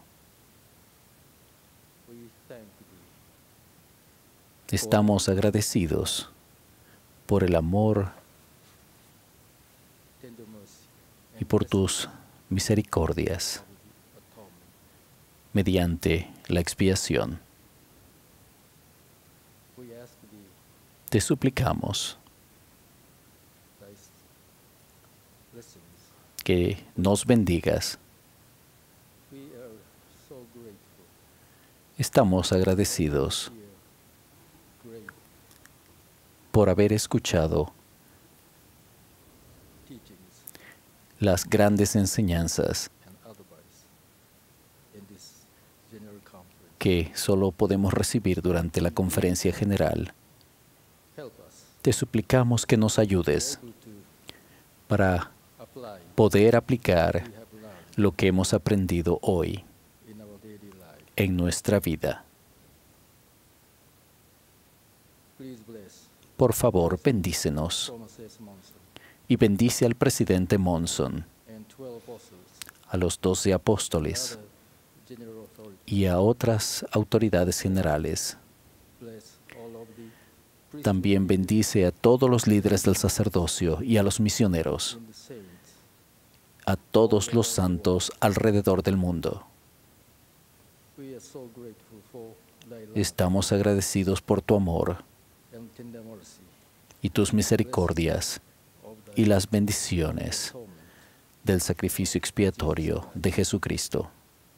Estamos agradecidos por el amor y por tus misericordias mediante la expiación. Te suplicamos que nos bendigas. Estamos agradecidos por haber escuchado las grandes enseñanzas que solo podemos recibir durante la conferencia general. Te suplicamos que nos ayudes para poder aplicar lo que hemos aprendido hoy en nuestra vida. Por favor, bendícenos y bendice al presidente Monson, a los 12 apóstoles y a otras autoridades generales. También bendice a todos los líderes del sacerdocio y a los misioneros, a todos los santos alrededor del mundo. Estamos agradecidos por tu amor y tus misericordias y las bendiciones del sacrificio expiatorio de Jesucristo.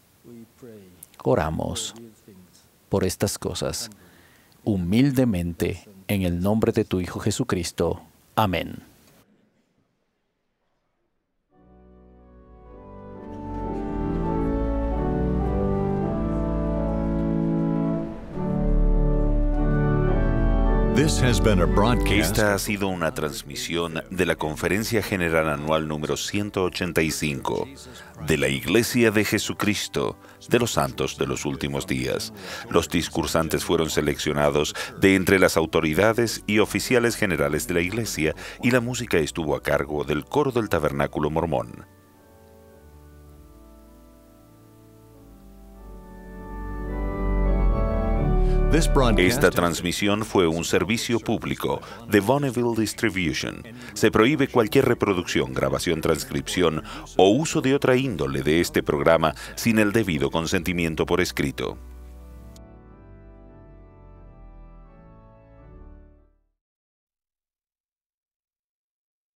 Oramos por estas cosas humildemente en el nombre de tu Hijo Jesucristo. Amén. Esta ha sido una transmisión de la Conferencia General Anual número 185 de la Iglesia de Jesucristo de los Santos de los Últimos Días. Los discursantes fueron seleccionados de entre las autoridades y oficiales generales de la Iglesia y la música estuvo a cargo del coro del Tabernáculo Mormón. Esta transmisión fue un servicio público de Bonneville Distribution. Se prohíbe cualquier reproducción, grabación, transcripción o uso de otra índole de este programa sin el debido consentimiento por escrito.